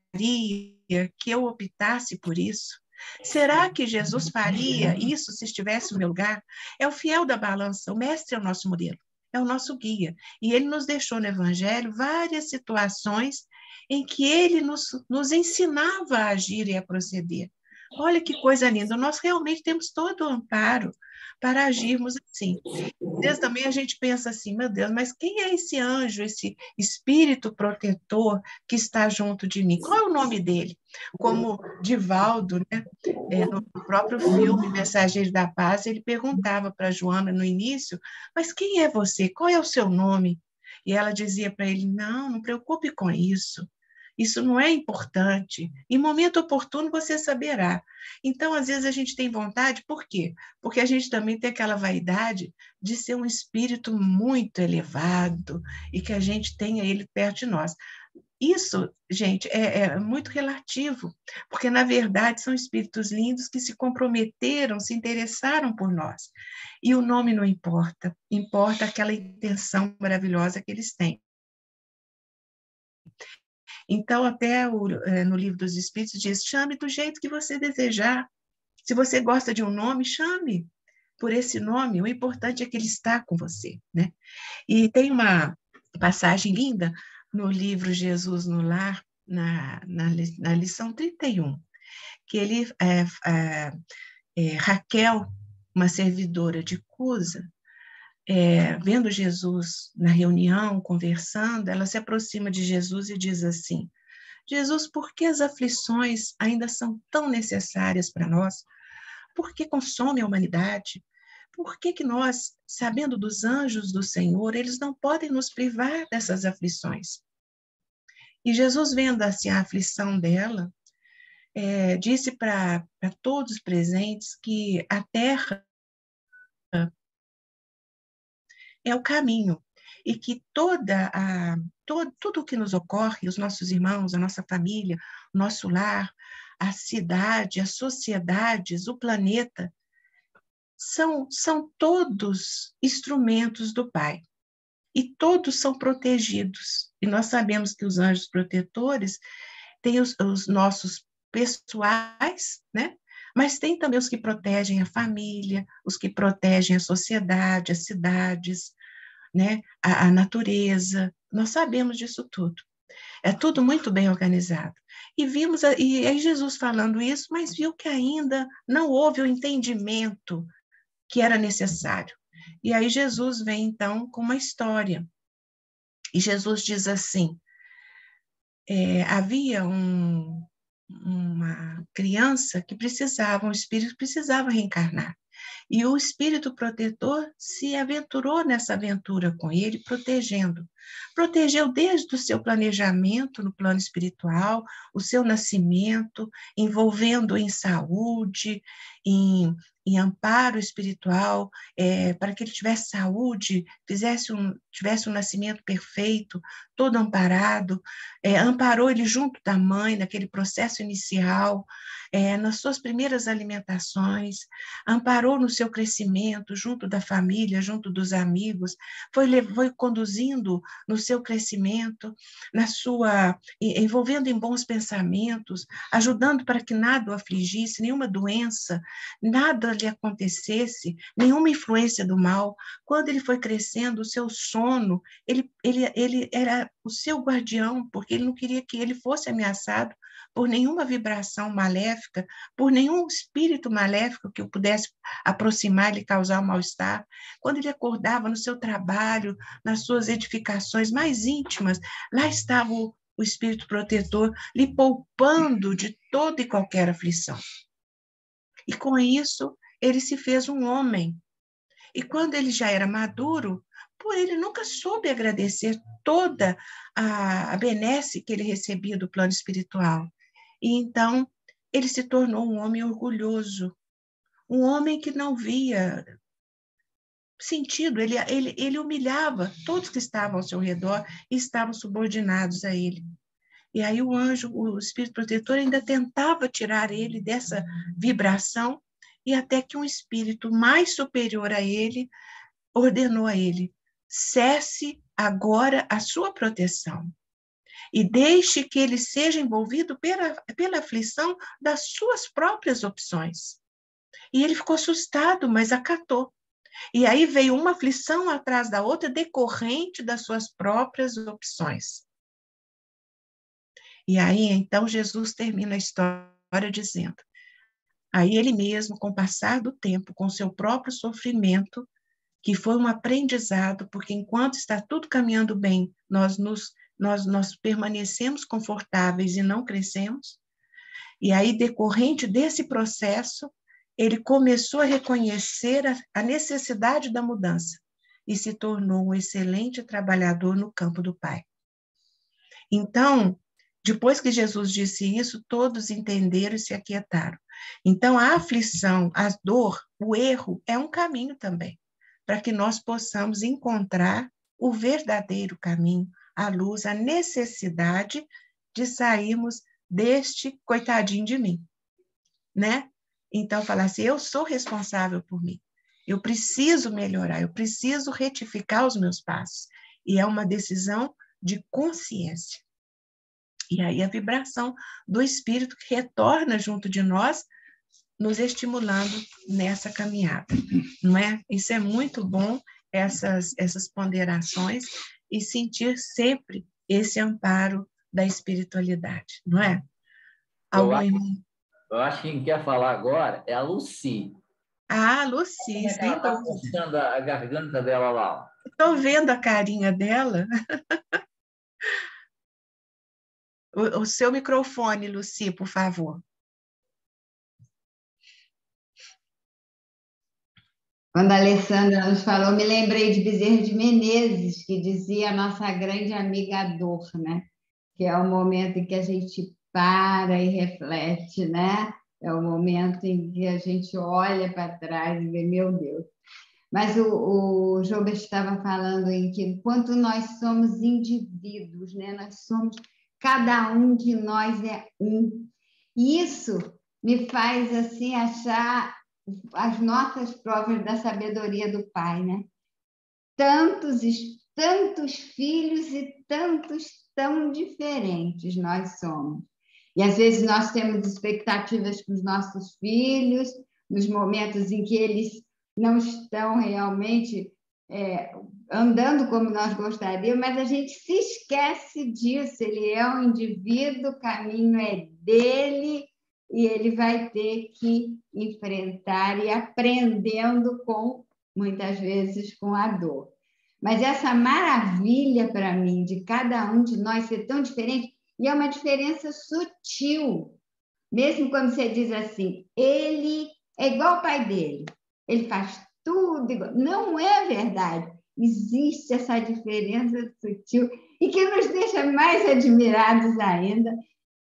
que eu optasse por isso? Será que Jesus faria isso se estivesse no meu lugar? É o fiel da balança, o mestre é o nosso modelo, é o nosso guia. E ele nos deixou no Evangelho várias situações em que ele nos, nos ensinava a agir e a proceder. Olha que coisa linda, nós realmente temos todo o amparo para agirmos assim. Desde também a gente pensa assim, meu Deus, mas quem é esse anjo, esse espírito protetor que está junto de mim? Qual é o nome dele? Como Divaldo, né? É, no próprio filme Mensageiro da Paz, ele perguntava para Joana no início, mas quem é você? Qual é o seu nome? E ela dizia para ele, não, não preocupe com isso. Isso não é importante. Em momento oportuno você saberá. Então, às vezes, a gente tem vontade, por quê? Porque a gente também tem aquela vaidade de ser um espírito muito elevado e que a gente tenha ele perto de nós. Isso, gente, é, é muito relativo, porque, na verdade, são espíritos lindos que se comprometeram, se interessaram por nós. E o nome não importa, importa aquela intenção maravilhosa que eles têm. Então, até o, é, no Livro dos Espíritos diz, chame do jeito que você desejar. Se você gosta de um nome, chame por esse nome. O importante é que ele está com você, né? E tem uma passagem linda no livro Jesus no Lar, na, na, na lição trinta e um, que ele, é, é, é, Raquel, uma servidora de Cusa, É, vendo Jesus na reunião, conversando, ela se aproxima de Jesus e diz assim, Jesus, por que as aflições ainda são tão necessárias para nós? Por que consome a humanidade? Por que que nós, sabendo dos anjos do Senhor, eles não podem nos privar dessas aflições? E Jesus, vendo assim a aflição dela, é, disse para todos os presentes que a terra é o caminho, e que toda a, todo, tudo o que nos ocorre, os nossos irmãos, a nossa família, o nosso lar, a cidade, as sociedades, o planeta, são, são todos instrumentos do Pai, e todos são protegidos, e nós sabemos que os anjos protetores têm os, os nossos pessoais, né? Mas tem também os que protegem a família, os que protegem a sociedade, as cidades, né? a, a natureza, nós sabemos disso tudo. É tudo muito bem organizado. E vimos, e aí Jesus falando isso, mas viu que ainda não houve o entendimento que era necessário. E aí Jesus vem, então, com uma história. E Jesus diz assim, é, havia um... uma criança que precisava, um espírito que precisava reencarnar. E o espírito protetor se aventurou nessa aventura com ele, protegendo. Protegeu desde o seu planejamento no plano espiritual, o seu nascimento, envolvendo em saúde, em, em amparo espiritual, é, para que ele tivesse saúde, fizesse um, tivesse um nascimento perfeito, todo amparado, é, amparou ele junto da mãe, naquele processo inicial, é, nas suas primeiras alimentações, amparou no seu crescimento, junto da família, junto dos amigos, foi, foi conduzindo no seu crescimento, na sua, envolvendo em bons pensamentos, ajudando para que nada o afligisse, nenhuma doença, nada lhe acontecesse, nenhuma influência do mal. Quando ele foi crescendo, o seu sono, ele, ele, ele era o seu guardião, porque ele não queria que ele fosse ameaçado por nenhuma vibração maléfica, por nenhum espírito maléfico que o pudesse aproximar e lhe causar um mal-estar. Quando ele acordava no seu trabalho, nas suas edificações mais íntimas, lá estava o, o espírito protetor lhe poupando de toda e qualquer aflição. E com isso, ele se fez um homem. E quando ele já era maduro, pô, ele nunca soube agradecer toda a, a benesse que ele recebia do plano espiritual. E então, ele se tornou um homem orgulhoso, um homem que não via sentido, ele, ele, ele humilhava todos que estavam ao seu redor e estavam subordinados a ele. E aí o anjo, o espírito protetor, ainda tentava tirar ele dessa vibração, e até que um espírito mais superior a ele ordenou a ele: cesse agora a sua proteção e deixe que ele seja envolvido pela, pela aflição das suas próprias opções. E ele ficou assustado, mas acatou. E aí veio uma aflição atrás da outra, decorrente das suas próprias opções. E aí, então, Jesus termina a história dizendo: aí ele mesmo, com o passar do tempo, com o seu próprio sofrimento, que foi um aprendizado, porque enquanto está tudo caminhando bem, nós, nos, nós, nós permanecemos confortáveis e não crescemos. E aí, decorrente desse processo, ele começou a reconhecer a, a necessidade da mudança e se tornou um excelente trabalhador no campo do Pai. Então, depois que Jesus disse isso, todos entenderam e se aquietaram. Então, a aflição, a dor, o erro é um caminho também, para que nós possamos encontrar o verdadeiro caminho, a luz, a necessidade de sairmos deste coitadinho de mim, né? Então, falar assim, eu sou responsável por mim, eu preciso melhorar, eu preciso retificar os meus passos. E é uma decisão de consciência. E aí a vibração do Espírito que retorna junto de nós, nos estimulando nessa caminhada, não é? Isso é muito bom, essas, essas ponderações, e sentir sempre esse amparo da espiritualidade, não é? Eu acho, eu acho que quem quer falar agora é a Lucy. Ah, Lucy, ela sem está dúvida. mostrando a garganta dela lá. Estou vendo a carinha dela. O, o seu microfone, Lucy, por favor. Quando a Alessandra nos falou, me lembrei de Bezerra de Menezes, que dizia a nossa grande amiga a dor, né? Que é o momento em que a gente para e reflete, né? É o momento em que a gente olha para trás e vê, meu Deus. Mas o, o Joubert estava falando em que quanto nós somos indivíduos, né? Nós somos, cada um de nós é um. E isso me faz assim achar as nossas provas da sabedoria do Pai, né? Tantos, tantos filhos e tantos tão diferentes nós somos. E às vezes nós temos expectativas com os nossos filhos, nos momentos em que eles não estão realmente é, andando como nós gostaríamos, mas a gente se esquece disso. Ele é um indivíduo, o caminho é dele, e ele vai ter que enfrentar e aprendendo com, muitas vezes, com a dor. Mas essa maravilha para mim de cada um de nós ser tão diferente, e é uma diferença sutil, mesmo quando você diz assim, ele é igual ao pai dele, ele faz tudo igual. Não é verdade. Existe essa diferença sutil e que nos deixa mais admirados ainda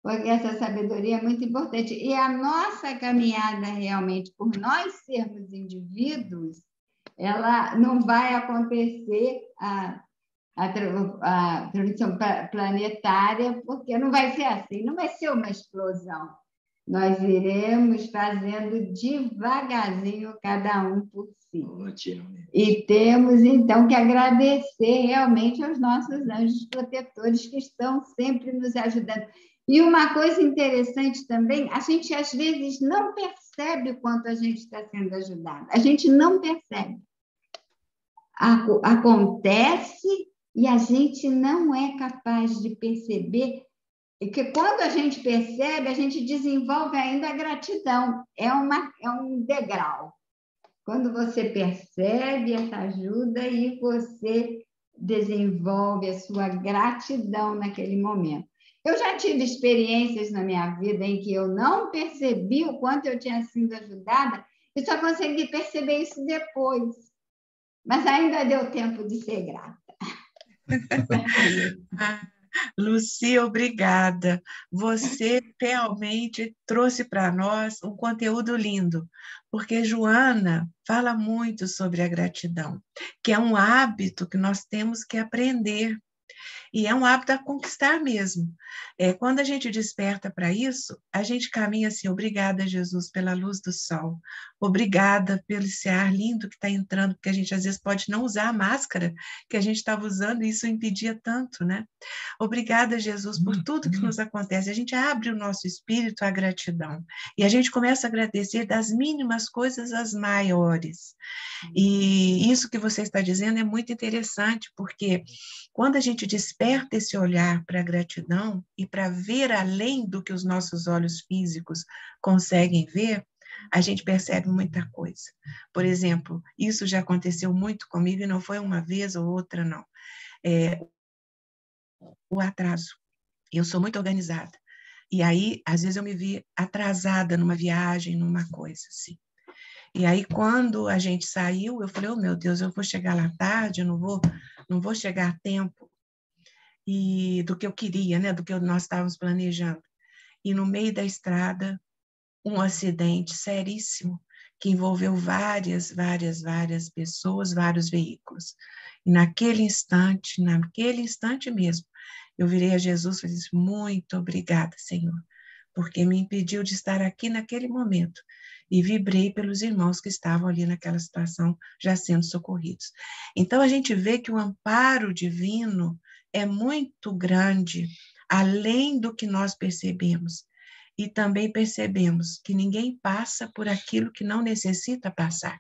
porque essa sabedoria é muito importante. E a nossa caminhada realmente, por nós sermos indivíduos, ela não vai acontecer a, a, a transição planetária, porque não vai ser assim, não vai ser uma explosão. Nós iremos fazendo devagarzinho, cada um por si. E temos, então, que agradecer realmente aos nossos anjos protetores que estão sempre nos ajudando. E uma coisa interessante também, a gente às vezes não percebe o quanto a gente está sendo ajudado. A gente não percebe. Acontece e a gente não é capaz de perceber. E que quando a gente percebe, a gente desenvolve ainda a gratidão. É, uma, é um degrau. Quando você percebe essa ajuda e você desenvolve a sua gratidão naquele momento. Eu já tive experiências na minha vida em que eu não percebi o quanto eu tinha sido ajudada e só consegui perceber isso depois. Mas ainda deu tempo de ser grata. Lucy, obrigada. Você realmente trouxe para nós um conteúdo lindo, porque Joana fala muito sobre a gratidão, que é um hábito que nós temos que aprender. E é um hábito a conquistar mesmo. É, quando a gente desperta para isso, a gente caminha assim, obrigada, Jesus, pela luz do sol. Obrigada pelo esse ar lindo que está entrando, porque a gente às vezes pode não usar a máscara que a gente estava usando e isso impedia tanto, né? Obrigada, Jesus, por tudo que nos acontece. A gente abre o nosso espírito à gratidão. E a gente começa a agradecer das mínimas coisas às maiores. E isso que você está dizendo é muito interessante, porque quando a gente desperta esse olhar para a gratidão e para ver além do que os nossos olhos físicos conseguem ver, a gente percebe muita coisa. Por exemplo, isso já aconteceu muito comigo e não foi uma vez ou outra, não. É, o atraso. Eu sou muito organizada. E aí, às vezes, eu me vi atrasada numa viagem, numa coisa assim. E aí, quando a gente saiu, eu falei, oh, meu Deus, eu vou chegar lá tarde, eu não vou, não vou chegar a tempo e, do que eu queria, né? Do que nós estávamos planejando. E no meio da estrada, um acidente seríssimo, que envolveu várias, várias, várias pessoas, vários veículos. E naquele instante, naquele instante mesmo, eu virei a Jesus e disse, muito obrigada, Senhor, porque me impediu de estar aqui naquele momento. E vibrei pelos irmãos que estavam ali naquela situação, já sendo socorridos. Então, a gente vê que o amparo divino é muito grande, além do que nós percebemos. E também percebemos que ninguém passa por aquilo que não necessita passar.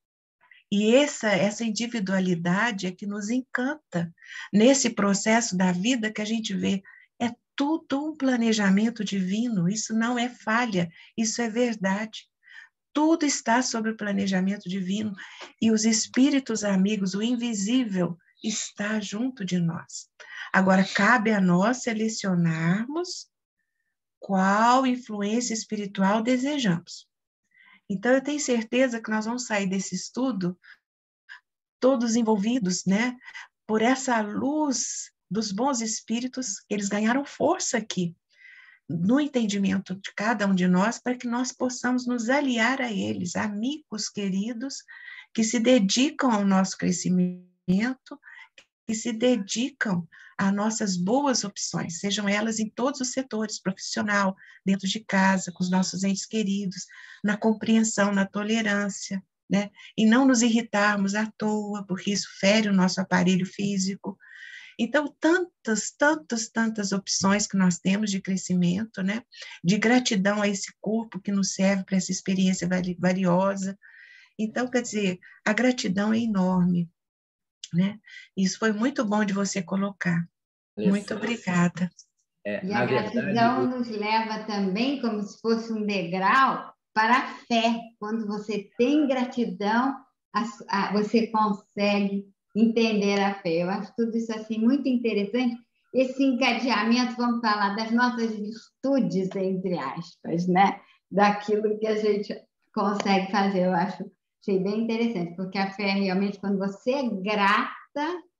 E essa, essa individualidade é que nos encanta nesse processo da vida que a gente vê. É tudo um planejamento divino, isso não é falha, isso é verdade. Tudo está sob o planejamento divino e os espíritos amigos, o invisível, está junto de nós. Agora, cabe a nós selecionarmos qual influência espiritual desejamos. Então, eu tenho certeza que nós vamos sair desse estudo todos envolvidos, né, por essa luz dos bons espíritos, eles ganharam força aqui, no entendimento de cada um de nós, para que nós possamos nos aliar a eles, amigos queridos, que se dedicam ao nosso crescimento, que se dedicam a nossas boas opções, sejam elas em todos os setores, profissional, dentro de casa, com os nossos entes queridos, na compreensão, na tolerância, né? E não nos irritarmos à toa, porque isso fere o nosso aparelho físico. Então, tantas, tantas, tantas opções que nós temos de crescimento, né? De gratidão a esse corpo que nos serve para essa experiência valiosa. Então, quer dizer, a gratidão é enorme, né? Isso foi muito bom de você colocar. Isso. Muito obrigada. É, e a gratidão verdade, nos leva também, como se fosse um degrau, para a fé. Quando você tem gratidão, a, a, você consegue entender a fé. Eu acho tudo isso assim muito interessante. Esse encadeamento, vamos falar, das nossas virtudes, entre aspas, né? Daquilo que a gente consegue fazer. Eu acho, achei bem interessante, porque a fé realmente, quando você é grata,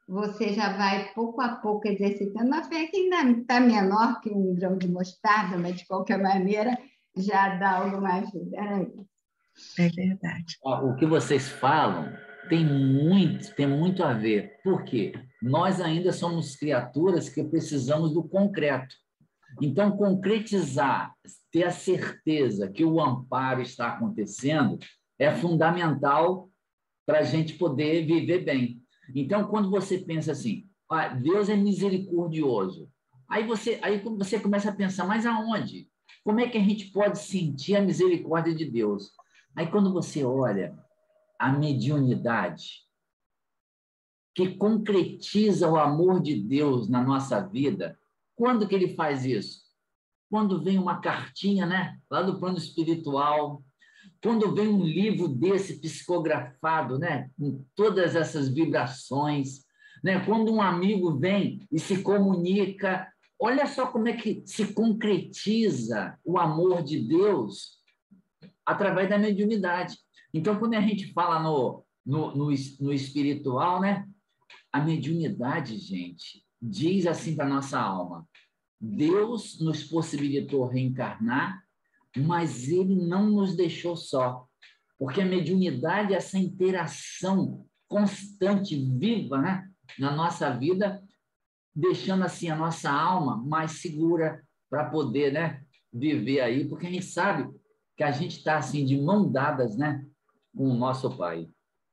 você já vai pouco a pouco exercitando a fé, que ainda está menor que um grão de mostarda, mas de qualquer maneira já dá alguma ajuda. É verdade. O que vocês falam tem muito, tem muito a ver. Por quê? Nós ainda somos criaturas que precisamos do concreto. Então, concretizar, ter a certeza que o amparo está acontecendo é fundamental para a gente poder viver bem. Então, quando você pensa assim, ah, Deus é misericordioso, aí você, aí você começa a pensar, mas aonde? Como é que a gente pode sentir a misericórdia de Deus? Aí, quando você olha a mediunidade, que concretiza o amor de Deus na nossa vida, quando que ele faz isso? Quando vem uma cartinha, né, lá do plano espiritual, quando vem um livro desse psicografado, né, com todas essas vibrações, né, quando um amigo vem e se comunica, olha só como é que se concretiza o amor de Deus através da mediunidade. Então, quando a gente fala no, no, no, no espiritual, né, a mediunidade, gente, diz assim para a nossa alma: Deus nos possibilitou reencarnar, mas ele não nos deixou só. Porque a mediunidade é essa interação constante, viva, né, na nossa vida, deixando assim a nossa alma mais segura para poder, né, viver aí, porque a gente sabe que a gente está assim de mão dadas, né, com o nosso Pai.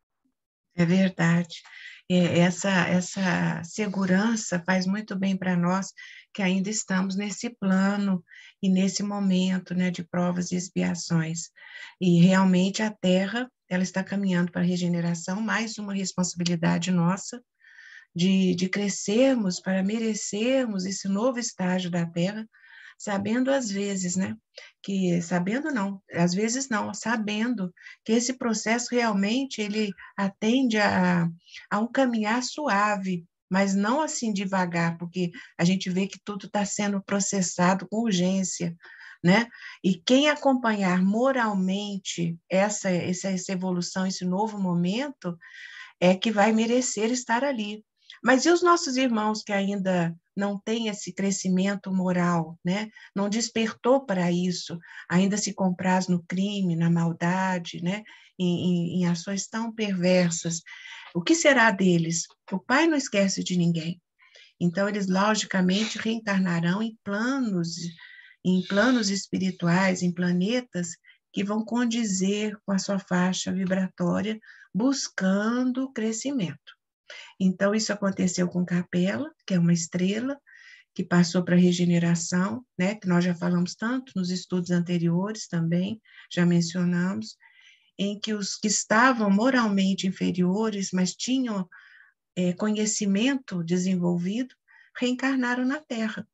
É verdade. É, essa, essa segurança faz muito bem para nós que ainda estamos nesse plano e nesse momento, né, de provas e expiações. E realmente a Terra, ela está caminhando para a regeneração, mais uma responsabilidade nossa de, de crescermos para merecermos esse novo estágio da Terra, sabendo às vezes, né, que, sabendo não, às vezes não, sabendo que esse processo realmente, ele atende a, a um caminhar suave, mas não assim devagar, porque a gente vê que tudo está sendo processado com urgência, né? E quem acompanhar moralmente essa, essa, essa evolução, esse novo momento, é que vai merecer estar ali. Mas e os nossos irmãos que ainda não têm esse crescimento moral, né? Não despertou para isso, ainda se compraz no crime, na maldade, né? Em, em, em ações tão perversas. O que será deles? O Pai não esquece de ninguém. Então, eles, logicamente, reencarnarão em planos, em planos espirituais, em planetas que vão condizer com a sua faixa vibratória, buscando crescimento. Então, isso aconteceu com Capela, que é uma estrela, que passou para a regeneração, né, que nós já falamos tanto nos estudos anteriores também, já mencionamos, em que os que estavam moralmente inferiores, mas tinham é, conhecimento desenvolvido, reencarnaram na Terra.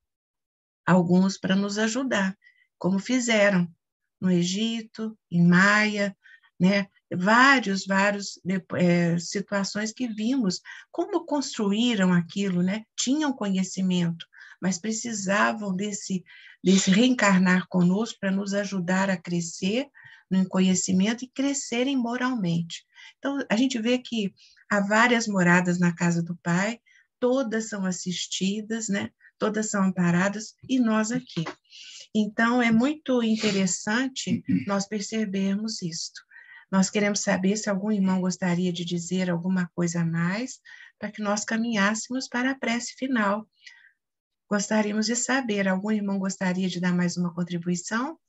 Alguns para nos ajudar, como fizeram no Egito, em Maia, né? Vários, vários é, situações que vimos, como construíram aquilo, né? Tinham conhecimento, mas precisavam desse, desse reencarnar conosco para nos ajudar a crescer no conhecimento e crescerem moralmente. Então, a gente vê que há várias moradas na casa do Pai, todas são assistidas, né? Todas são amparadas, e nós aqui. Então, é muito interessante nós percebermos isto. Nós queremos saber se algum irmão gostaria de dizer alguma coisa a mais, para que nós caminhássemos para a prece final. Gostaríamos de saber, algum irmão gostaria de dar mais uma contribuição?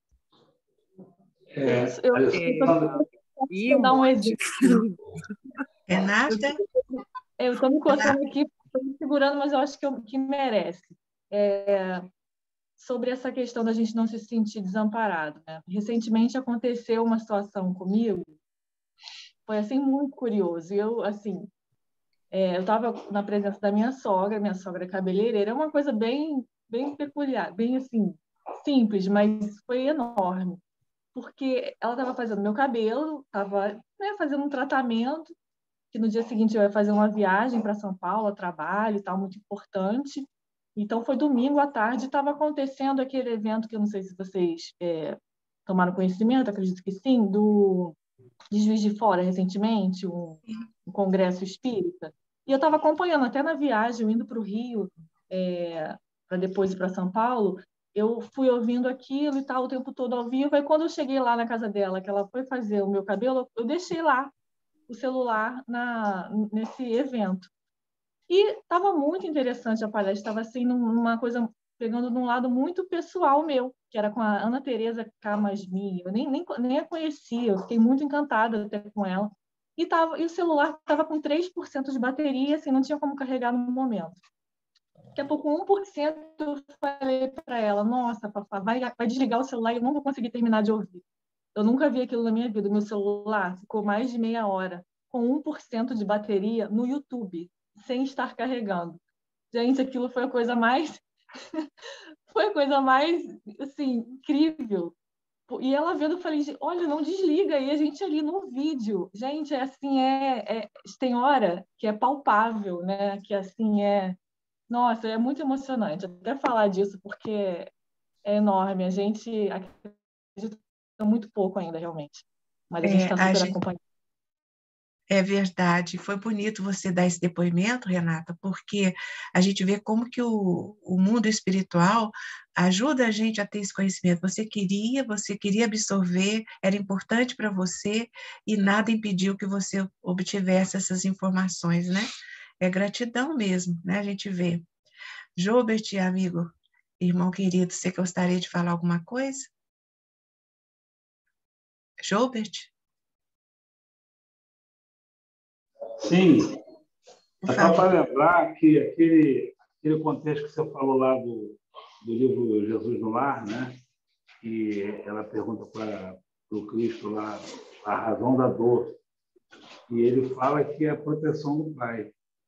É, eu, eu, eu dar um exemplo. Renata? Eu estou me coçando aqui, estou me segurando, mas eu acho que, eu, que merece. É, sobre essa questão da gente não se sentir desamparado, né? Recentemente aconteceu uma situação comigo, foi assim muito curioso. Eu assim, é, eu estava na presença da minha sogra, minha sogra é cabeleireira, é uma coisa bem, bem peculiar, bem assim simples, mas foi enorme, porque ela estava fazendo meu cabelo, estava, né, fazendo um tratamento, que no dia seguinte eu ia fazer uma viagem para São Paulo, a trabalho e tal, muito importante. Então, foi domingo à tarde, estava acontecendo aquele evento que eu não sei se vocês é, tomaram conhecimento, acredito que sim, do de Juiz de Fora, recentemente, um, um congresso espírita. E eu estava acompanhando até na viagem, indo para o Rio, é, para depois ir para São Paulo, eu fui ouvindo aquilo e tal o tempo todo ao vivo. Aí quando eu cheguei lá na casa dela, que ela foi fazer o meu cabelo, eu deixei lá o celular na, nesse evento. E estava muito interessante a palestra, estava assim, numa coisa, pegando num lado muito pessoal meu, que era com a Ana Teresa Camasmi. Eu nem, nem, nem a conhecia, eu fiquei muito encantada até com ela. E, tava, e o celular estava com três por cento de bateria, assim, não tinha como carregar no momento. Daqui a pouco, um por cento, eu falei para ela, nossa, papá, vai, vai desligar o celular e eu não vou conseguir terminar de ouvir. Eu nunca vi aquilo na minha vida. O meu celular ficou mais de meia hora com um por cento de bateria no YouTube, sem estar carregando. Gente, aquilo foi a coisa mais... foi a coisa mais, assim, incrível. E ela vendo, eu falei, olha, não desliga. E a gente ali no vídeo. Gente, é assim, é, é... tem hora que é palpável, né? Que assim é... Nossa, é muito emocionante até falar disso, porque é enorme. A gente acredita muito pouco ainda, realmente. Mas a gente É, está a super gente, acompanhando. é verdade. Foi bonito você dar esse depoimento, Renata, porque a gente vê como que o, o mundo espiritual ajuda a gente a ter esse conhecimento. Você queria, você queria absorver, era importante para você e nada impediu que você obtivesse essas informações, né? É gratidão mesmo, né? A gente vê. Jobert, amigo, irmão querido, você gostaria de falar alguma coisa? Jobert? Sim, Por é só favor. para lembrar que aquele, aquele contexto que você falou lá do, do livro Jesus no Lar, né? Que ela pergunta para o Cristo lá a razão da dor, e ele fala que é a proteção do Pai.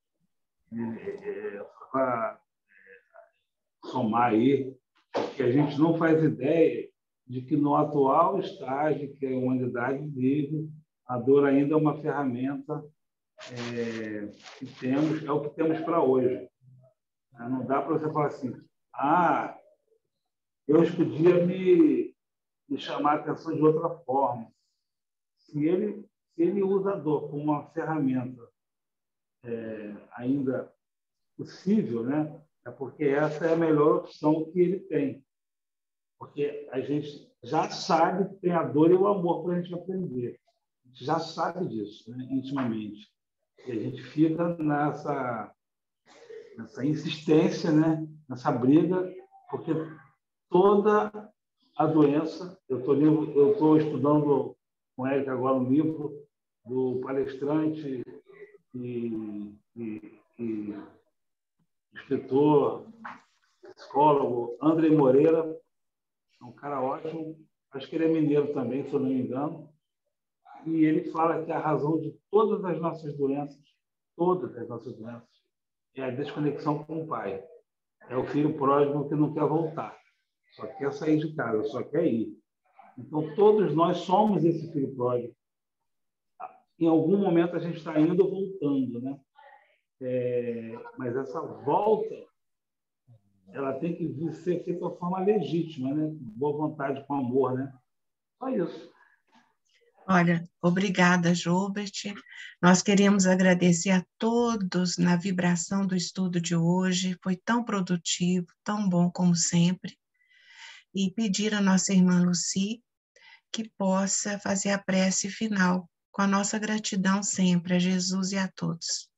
É, é, para somar aí, que a gente não faz ideia de que no atual estágio que a humanidade vive, a dor ainda é uma ferramenta é, que temos, é o que temos para hoje. Não dá para você falar assim, ah, Deus podia me, me chamar a atenção de outra forma. Se ele, se ele usa a dor como uma ferramenta é, ainda possível, né? É porque essa é a melhor opção que ele tem. Porque a gente já sabe que tem a dor e o amor para a gente aprender. A gente já sabe disso, né? Intimamente. E a gente fica nessa, nessa insistência, né? Nessa briga, porque toda a doença... Eu estou estudando com o Érica agora um livro do palestrante e, e, e escritor, psicólogo, André Moreira. É um cara ótimo. Acho que ele é mineiro também, se eu não me engano. E ele fala que a razão de todas as nossas doenças, todas as nossas doenças, é a desconexão com o pai. É o filho pródigo que não quer voltar. Só quer sair de casa, só quer ir. Então, todos nós somos esse filho pródigo. Em algum momento, a gente está indo ou voltando, né? É, mas essa volta, ela tem que ser feita de forma legítima, né? Com boa vontade, com amor, né? Só isso. Olha, obrigada, Jobert. Nós queremos agradecer a todos na vibração do estudo de hoje. Foi tão produtivo, tão bom como sempre. E pedir à nossa irmã Lucy que possa fazer a prece final, com a nossa gratidão sempre a Jesus e a todos.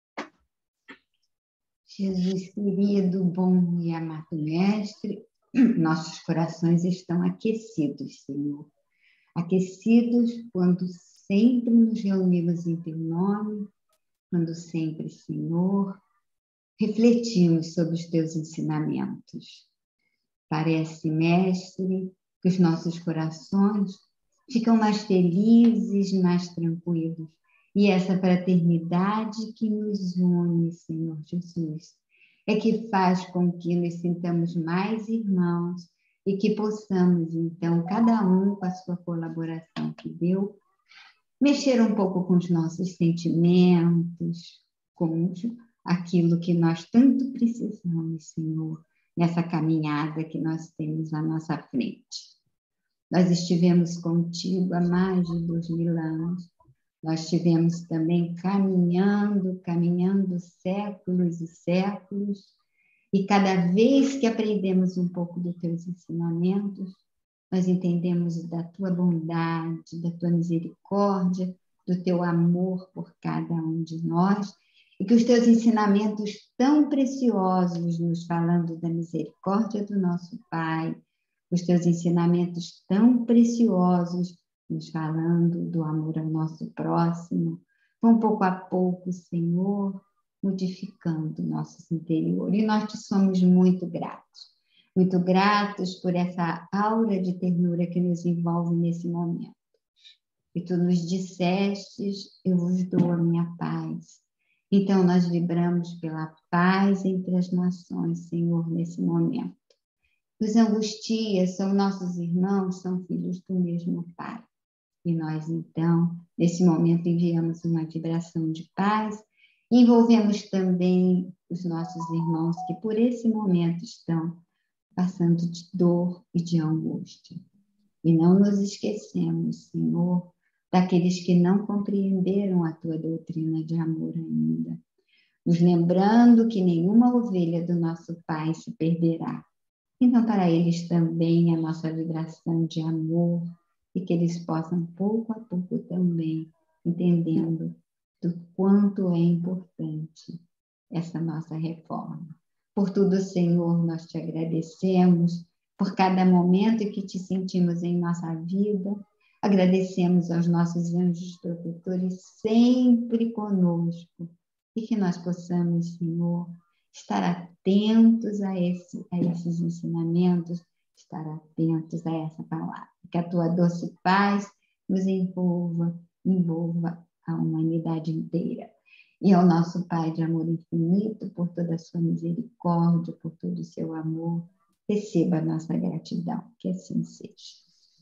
Jesus querido, bom e amado Mestre, nossos corações estão aquecidos, Senhor. Aquecidos quando sempre nos reunimos em Teu nome, quando sempre, Senhor, refletimos sobre os Teus ensinamentos. Parece, Mestre, que os nossos corações ficam mais felizes, mais tranquilos. E essa fraternidade que nos une, Senhor Jesus, é que faz com que nos sintamos mais irmãos e que possamos, então, cada um com a sua colaboração que deu, mexer um pouco com os nossos sentimentos, com aquilo que nós tanto precisamos, Senhor, nessa caminhada que nós temos à nossa frente. Nós estivemos contigo há mais de dois mil anos, Nós tivemos também caminhando, caminhando séculos e séculos, e cada vez que aprendemos um pouco dos teus ensinamentos, nós entendemos da tua bondade, da tua misericórdia, do teu amor por cada um de nós, e que os teus ensinamentos tão preciosos, nos falando da misericórdia do nosso Pai, os teus ensinamentos tão preciosos, nos falando do amor ao nosso próximo, vão pouco a pouco, Senhor, modificando o nosso interior. E nós te somos muito gratos. Muito gratos por essa aura de ternura que nos envolve nesse momento. E tu nos dissestes, eu vos dou a minha paz. Então, nós vibramos pela paz entre as nações, Senhor, nesse momento. Os angustias são nossos irmãos, são filhos do mesmo Pai. E nós, então, nesse momento, enviamos uma vibração de paz e envolvemos também os nossos irmãos que, por esse momento, estão passando de dor e de angústia. E não nos esquecemos, Senhor, daqueles que não compreenderam a tua doutrina de amor ainda, nos lembrando que nenhuma ovelha do nosso Pai se perderá. Então, para eles também a nossa vibração de amor, e que eles possam, pouco a pouco também, entendendo do quanto é importante essa nossa reforma. Por tudo, Senhor, nós te agradecemos, por cada momento que te sentimos em nossa vida. Agradecemos aos nossos anjos protetores sempre conosco, e que nós possamos, Senhor, estar atentos a, esse, a esses ensinamentos, estar atentos a essa palavra. Que a tua doce paz nos envolva, envolva a humanidade inteira. E ao nosso Pai de amor infinito, por toda a sua misericórdia, por todo o seu amor, receba a nossa gratidão. Que assim seja.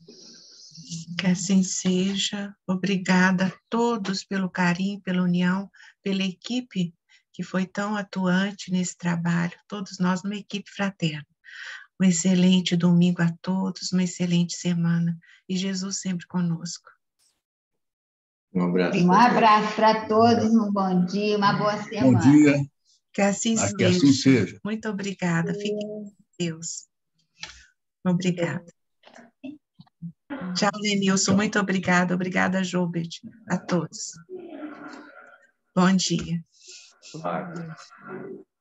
Que assim seja. Obrigada a todos pelo carinho, pela união, pela equipe que foi tão atuante nesse trabalho. Todos nós, uma equipe fraterna. Um excelente domingo a todos, uma excelente semana. E Jesus sempre conosco. Um abraço. Um abraço para todos, um bom dia, uma boa semana. Bom dia. Que assim Que seja. assim seja. Muito obrigada. Fiquem com Deus. Obrigada. Tchau, Lenilson. Muito obrigada. Obrigada, Joubert. A todos. Bom dia. Ah.